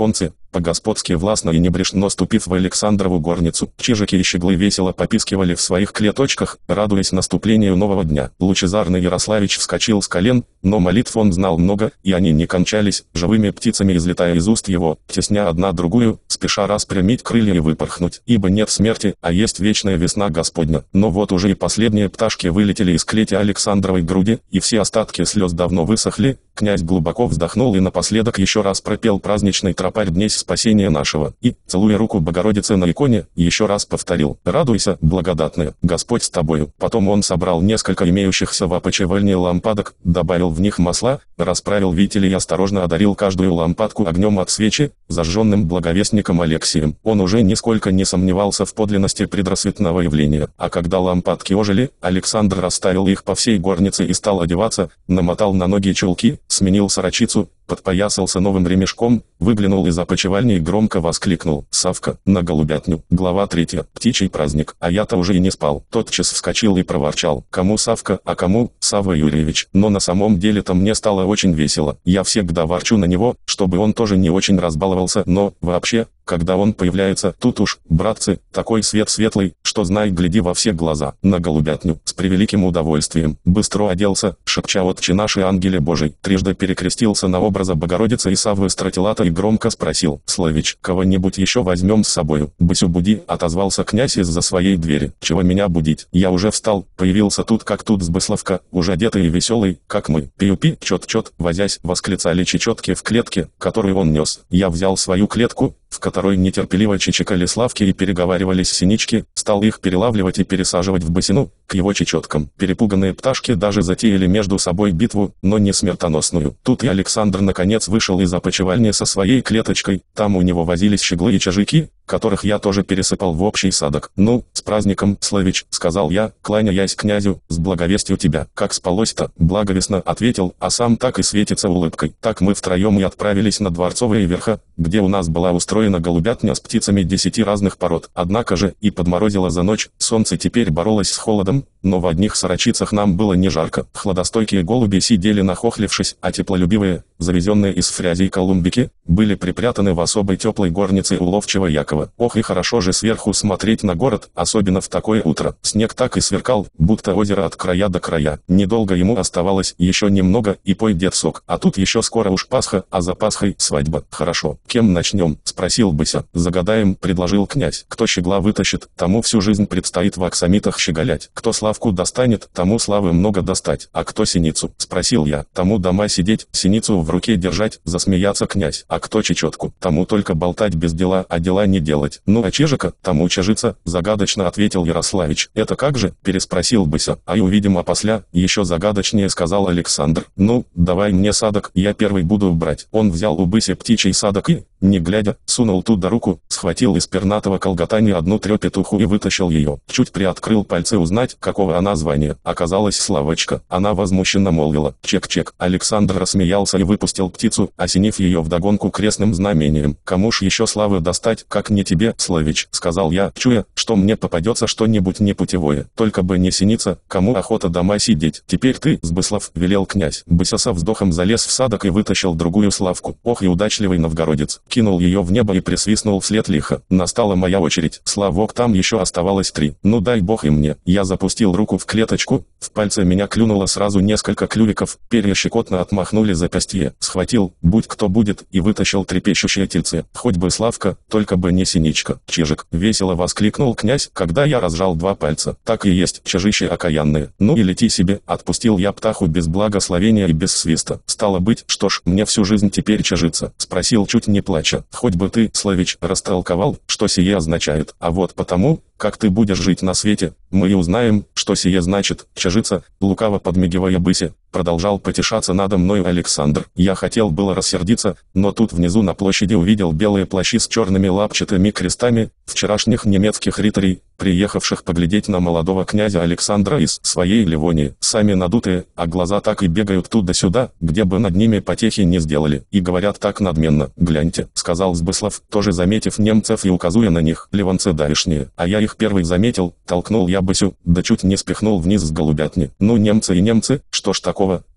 Speaker 1: по-господски властно и небрежно ступив в Александрову горницу. Чижики и щеглы весело попискивали в своих клеточках, радуясь наступлению нового дня. Лучезарный Ярославич вскочил с колен, но молитв он знал много, и они не кончались, живыми птицами излетая из уст его, тесня одна другую, спеша распрямить крылья и выпорхнуть. Ибо нет смерти, а есть вечная весна Господня. Но вот уже и последние пташки вылетели из клети Александровой груди, и все остатки слез давно высохли. Князь глубоко вздохнул и напоследок еще раз пропел праздничный тропарь дней спасения нашего, и, целуя руку Богородицы на иконе, еще раз повторил: «Радуйся, благодатная, Господь с тобою». Потом он собрал несколько имеющихся в опочивальне лампадок, добавил в них масла, расправил вители и осторожно одарил каждую лампадку огнем от свечи, зажженным благовестником Алексием. Он уже нисколько не сомневался в подлинности предрассветного явления, а когда лампадки ожили, Александр расставил их по всей горнице и стал одеваться, намотал на ноги чулки, сменил сорочицу, подпоясался новым ремешком, выглянул из опочивальни и громко воскликнул: «Савка, на голубятню!» Глава 3. Птичий праздник. А я-то уже и не спал. Тотчас вскочил и проворчал: «Кому Савка, а кому Савва Юрьевич?» Но на самом деле-то мне стало очень весело. Я всегда ворчу на него, чтобы он тоже не очень разбаловался, но, вообще, когда он появляется, тут уж, братцы, такой свет светлый, что знай, гляди во все глаза. На голубятню, с превеликим удовольствием, быстро оделся, шепча «Отче наш и ангеле Божий», трижды перекрестился на образа Богородицы и Саввы Стратилата и громко спросил: «Славич, кого-нибудь еще возьмем с собою?» «Бысю буди», — отозвался князь из-за своей двери. «Чего меня будить? Я уже встал, появился тут как тут Сбысловка, уже одетый и веселый, как мы». «Пиу-пи, чет-чет», возясь, восклицали чечетки в клетке, которую он нес. Я взял свою клетку, в которой нетерпеливо чичикали славки и переговаривались синички, стал их перелавливать и пересаживать в бусину, к его чечеткам. Перепуганные пташки даже затеяли между собой битву, но не смертоносную. Тут и Александр наконец вышел из опочивальни со своей клеточкой, там у него возились щеглы и чижики, которых я тоже пересыпал в общий садок. «Ну, с праздником, Славич», — сказал я, кланяясь князю, — «с благовестью тебя». «Как спалось-то?» «Благовестно», — ответил, а сам так и светится улыбкой. Так мы втроем и отправились на Дворцовые верха, где у нас была устроена голубятня с птицами 10 разных пород. Однако же, и подморозило за ночь, солнце теперь боролось с холодом, но в одних сорочицах нам было не жарко. Хладостойкие голуби сидели нахохлившись, а теплолюбивые, завезенные из Фрязей колумбики, были припрятаны в особой теплой горнице у ловчего Якова. Ох и хорошо же сверху смотреть на город, особенно в такое утро. Снег так и сверкал, будто озеро от края до края. Недолго ему оставалось, еще немного, и пой дед сок. А тут еще скоро уж Пасха, а за Пасхой свадьба. «Хорошо. Кем начнем?» — спросил Быся. «Загадаем», — предложил князь. «Кто щегла вытащит, тому всю жизнь предстоит в аксамитах щеголять. Кто славку достанет, тому славы много достать. А кто синицу?» — спросил я. «Тому дома сидеть, синицу в руке держать», — засмеяться князь. «А кто чечетку? Тому только болтать без дела, а дела не делать». «Ну а чижика, тому чижиться», — загадочно ответил Ярославич. «Это как же?» — переспросил Быся. «А и увидим опосля», — еще загадочнее сказал Александр. «Ну, давай мне садок, я первый буду брать». Он взял у Быся птичий садок и, не глядя, сунул туда руку, схватил из пернатого колготания одну трепетуху и вытащил ее. Чуть приоткрыл пальцы узнать, какого она звания. Оказалась Славочка. Она возмущенно молвила: «Чек-чек». Александр рассмеялся и выпустил птицу, осенив ее вдогонку крестным знамением. «Кому ж еще славы достать, как не тебе, Славич», — сказал я, чуя, что мне попадется что-нибудь непутевое. «Только бы не синица, кому охота дома сидеть». «Теперь ты, Сбыслов», — велел князь. Быся со вздохом залез в садок и вытащил другую славку. Ох и удачливый новгородец. Кинул ее в небо и присвистнул вслед лихо. Настала моя очередь. Славок там еще оставалось 3. Ну дай бог и мне. Я запустил руку в клеточку, в пальце меня клюнуло сразу несколько клювиков, перья щекотно отмахнули запястье. Схватил, будь кто будет, и вытащил трепещущее тельце. Хоть бы Славка, только бы не синичка. «Чижик», — весело воскликнул князь, когда я разжал 2 пальца. «Так и есть, чижище окаянные. Ну и лети себе», — отпустил я птаху без благословения и без свиста. «Стало быть, что ж, мне всю жизнь теперь чижиться?» — спросил чуть не плача. «Хоть бы ты, Славич, растолковал, что сие означает. А вот потому, как ты будешь жить на свете, мы и узнаем, что сие значит, чижиться», — лукаво подмигивая Бысе, продолжал потешаться надо мною Александр. Я хотел было рассердиться, но тут внизу на площади увидел белые плащи с черными лапчатыми крестами, вчерашних немецких рыцарей, приехавших поглядеть на молодого князя Александра из своей Ливонии, сами надутые, а глаза так и бегают туда-сюда, где бы над ними потехи не сделали, и говорят так надменно. «Гляньте», — сказал Сбыслов, тоже заметив немцев и указуя на них: «Ливонцы давешние». А я их первый заметил, толкнул я Бысю, да чуть не спихнул вниз с голубятни. «Ну немцы и немцы, что ж такого?»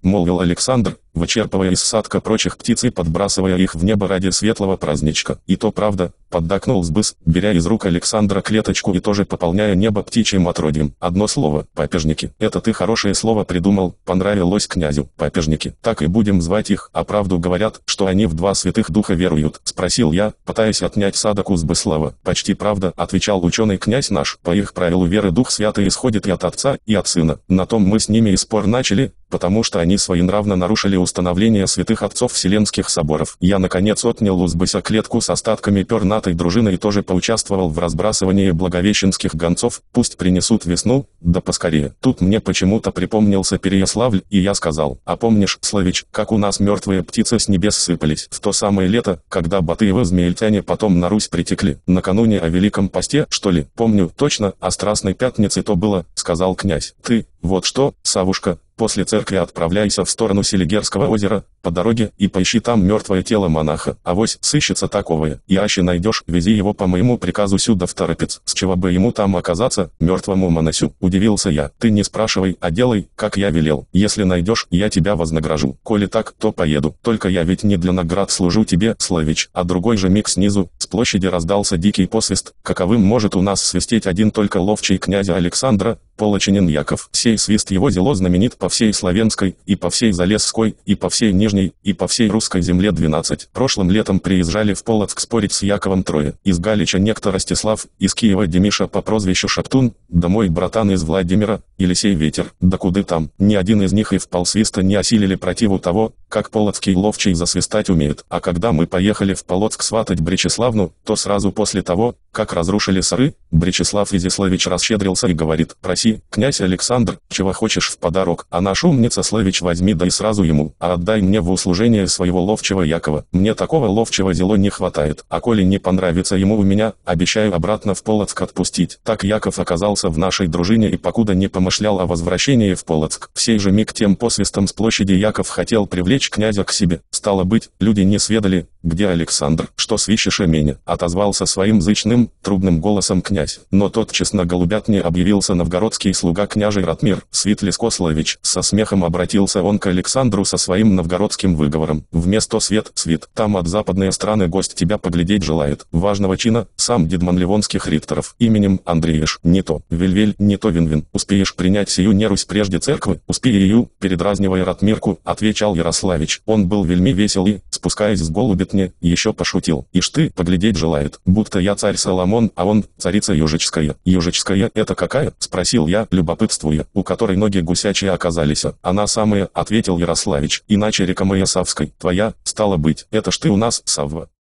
Speaker 1: молвил Александр, вычерпывая из садка прочих птиц и подбрасывая их в небо ради светлого праздничка. И то правда, поддакнул Сбыс, беря из рук Александра клеточку и тоже пополняя небо птичьим отродьем. Одно слово, папежники. Это ты хорошее слово придумал, понравилось князю. Папежники. Так и будем звать их, а правду говорят, что они в два святых духа веруют? Спросил я, пытаясь отнять садок у Сбыслава. Почти правда, отвечал ученый князь наш. По их правилу веры Дух Святый исходит и от Отца, и от Сына. На том мы с ними и спор начали, потому что они своенравно нарушили установление святых отцов Вселенских соборов. Я наконец отнял у Сбыся клетку с остатками пернатой дружины и тоже поучаствовал в разбрасывании благовещенских гонцов, пусть принесут весну, да поскорее. Тут мне почему-то припомнился Переяславль, и я сказал: а помнишь, Славич, как у нас мертвые птицы с небес сыпались в то самое лето, когда Батыевы-змеильтяне потом на Русь притекли, накануне о Великом Посте, что ли? Помню, точно, о Страстной Пятнице то было, сказал князь. Ты, вот что, Савушка, после церкви отправляйся в сторону Селигерского озера, по дороге, и поищи там мертвое тело монаха. Авось сыщется таковое, и аще найдешь, вези его по моему приказу сюда в Торопец. С чего бы ему там оказаться, мертвому монасю? Удивился я. Ты не спрашивай, а делай, как я велел. Если найдешь, я тебя вознагражу. Коли так, то поеду. Только я ведь не для наград служу тебе, Славич. А другой же миг снизу, с площади раздался дикий посвист, каковым может у нас свистеть один только ловчий князя Александра, Полочинин Яков. Сей свист его зело знаменит по всей Славянской, и по всей Залесской, и по всей Нижней, и по всей русской земле 12. Прошлым летом приезжали в Полоцк спорить с Яковом трое. Из Галича некто Ростислав, из Киева Демиша по прозвищу Шептун, да мой братан из Владимира, Елисей Ветер. Да куды там, ни один из них и в полсвиста не осилили противу того, как полоцкий ловчий засвистать умеет. А когда мы поехали в Полоцк сватать Бречеславну, то сразу после того, как разрушили сары, Бречеслав Изяславич расщедрился и говорит: проси, князь Александр, чего хочешь в подарок, а наш умница Славич возьми да и сразу ему, а отдай мне в услужение своего ловчего Якова. Мне такого ловчего зело не хватает, а коли не понравится ему у меня, обещаю обратно в Полоцк отпустить. Так Яков оказался в нашей дружине и покуда не помышлял о возвращении в Полоцк. В сей же миг тем посвистом с площади Яков хотел привлечь князя к себе. Стало быть, люди не сведали, где Александр. Что свищешь имене? Отозвался своим зычным, трубным голосом князь. Но тотчас на голубятне объявился новгородский слуга княжий Ратмир, Свитлескославич. Со смехом обратился он к Александру со своим новгородским выговором. Вместо свет, свит, там от западной страны гость тебя поглядеть желает. Важного чина, сам Дедман Ливонских рикторов, именем Андреевич. Не то Вельвель, не то Винвин. Успеешь принять сию нерусь прежде церквы? Успею, передразнивая Ратмирку, отвечал Ярославич. Он был вельми весел и, спускаясь с голубятни, еще пошутил. Ишь ты, поглядеть желает, будто я царь Соломон, а он, царица Южечская. Южечская это какая? Спросил я, любопытствуя, у которой ноги гусячие оказались. Она самая, ответил Ярославич, иначе река моя Савской, твоя, стало быть, это ж ты у нас, Савва.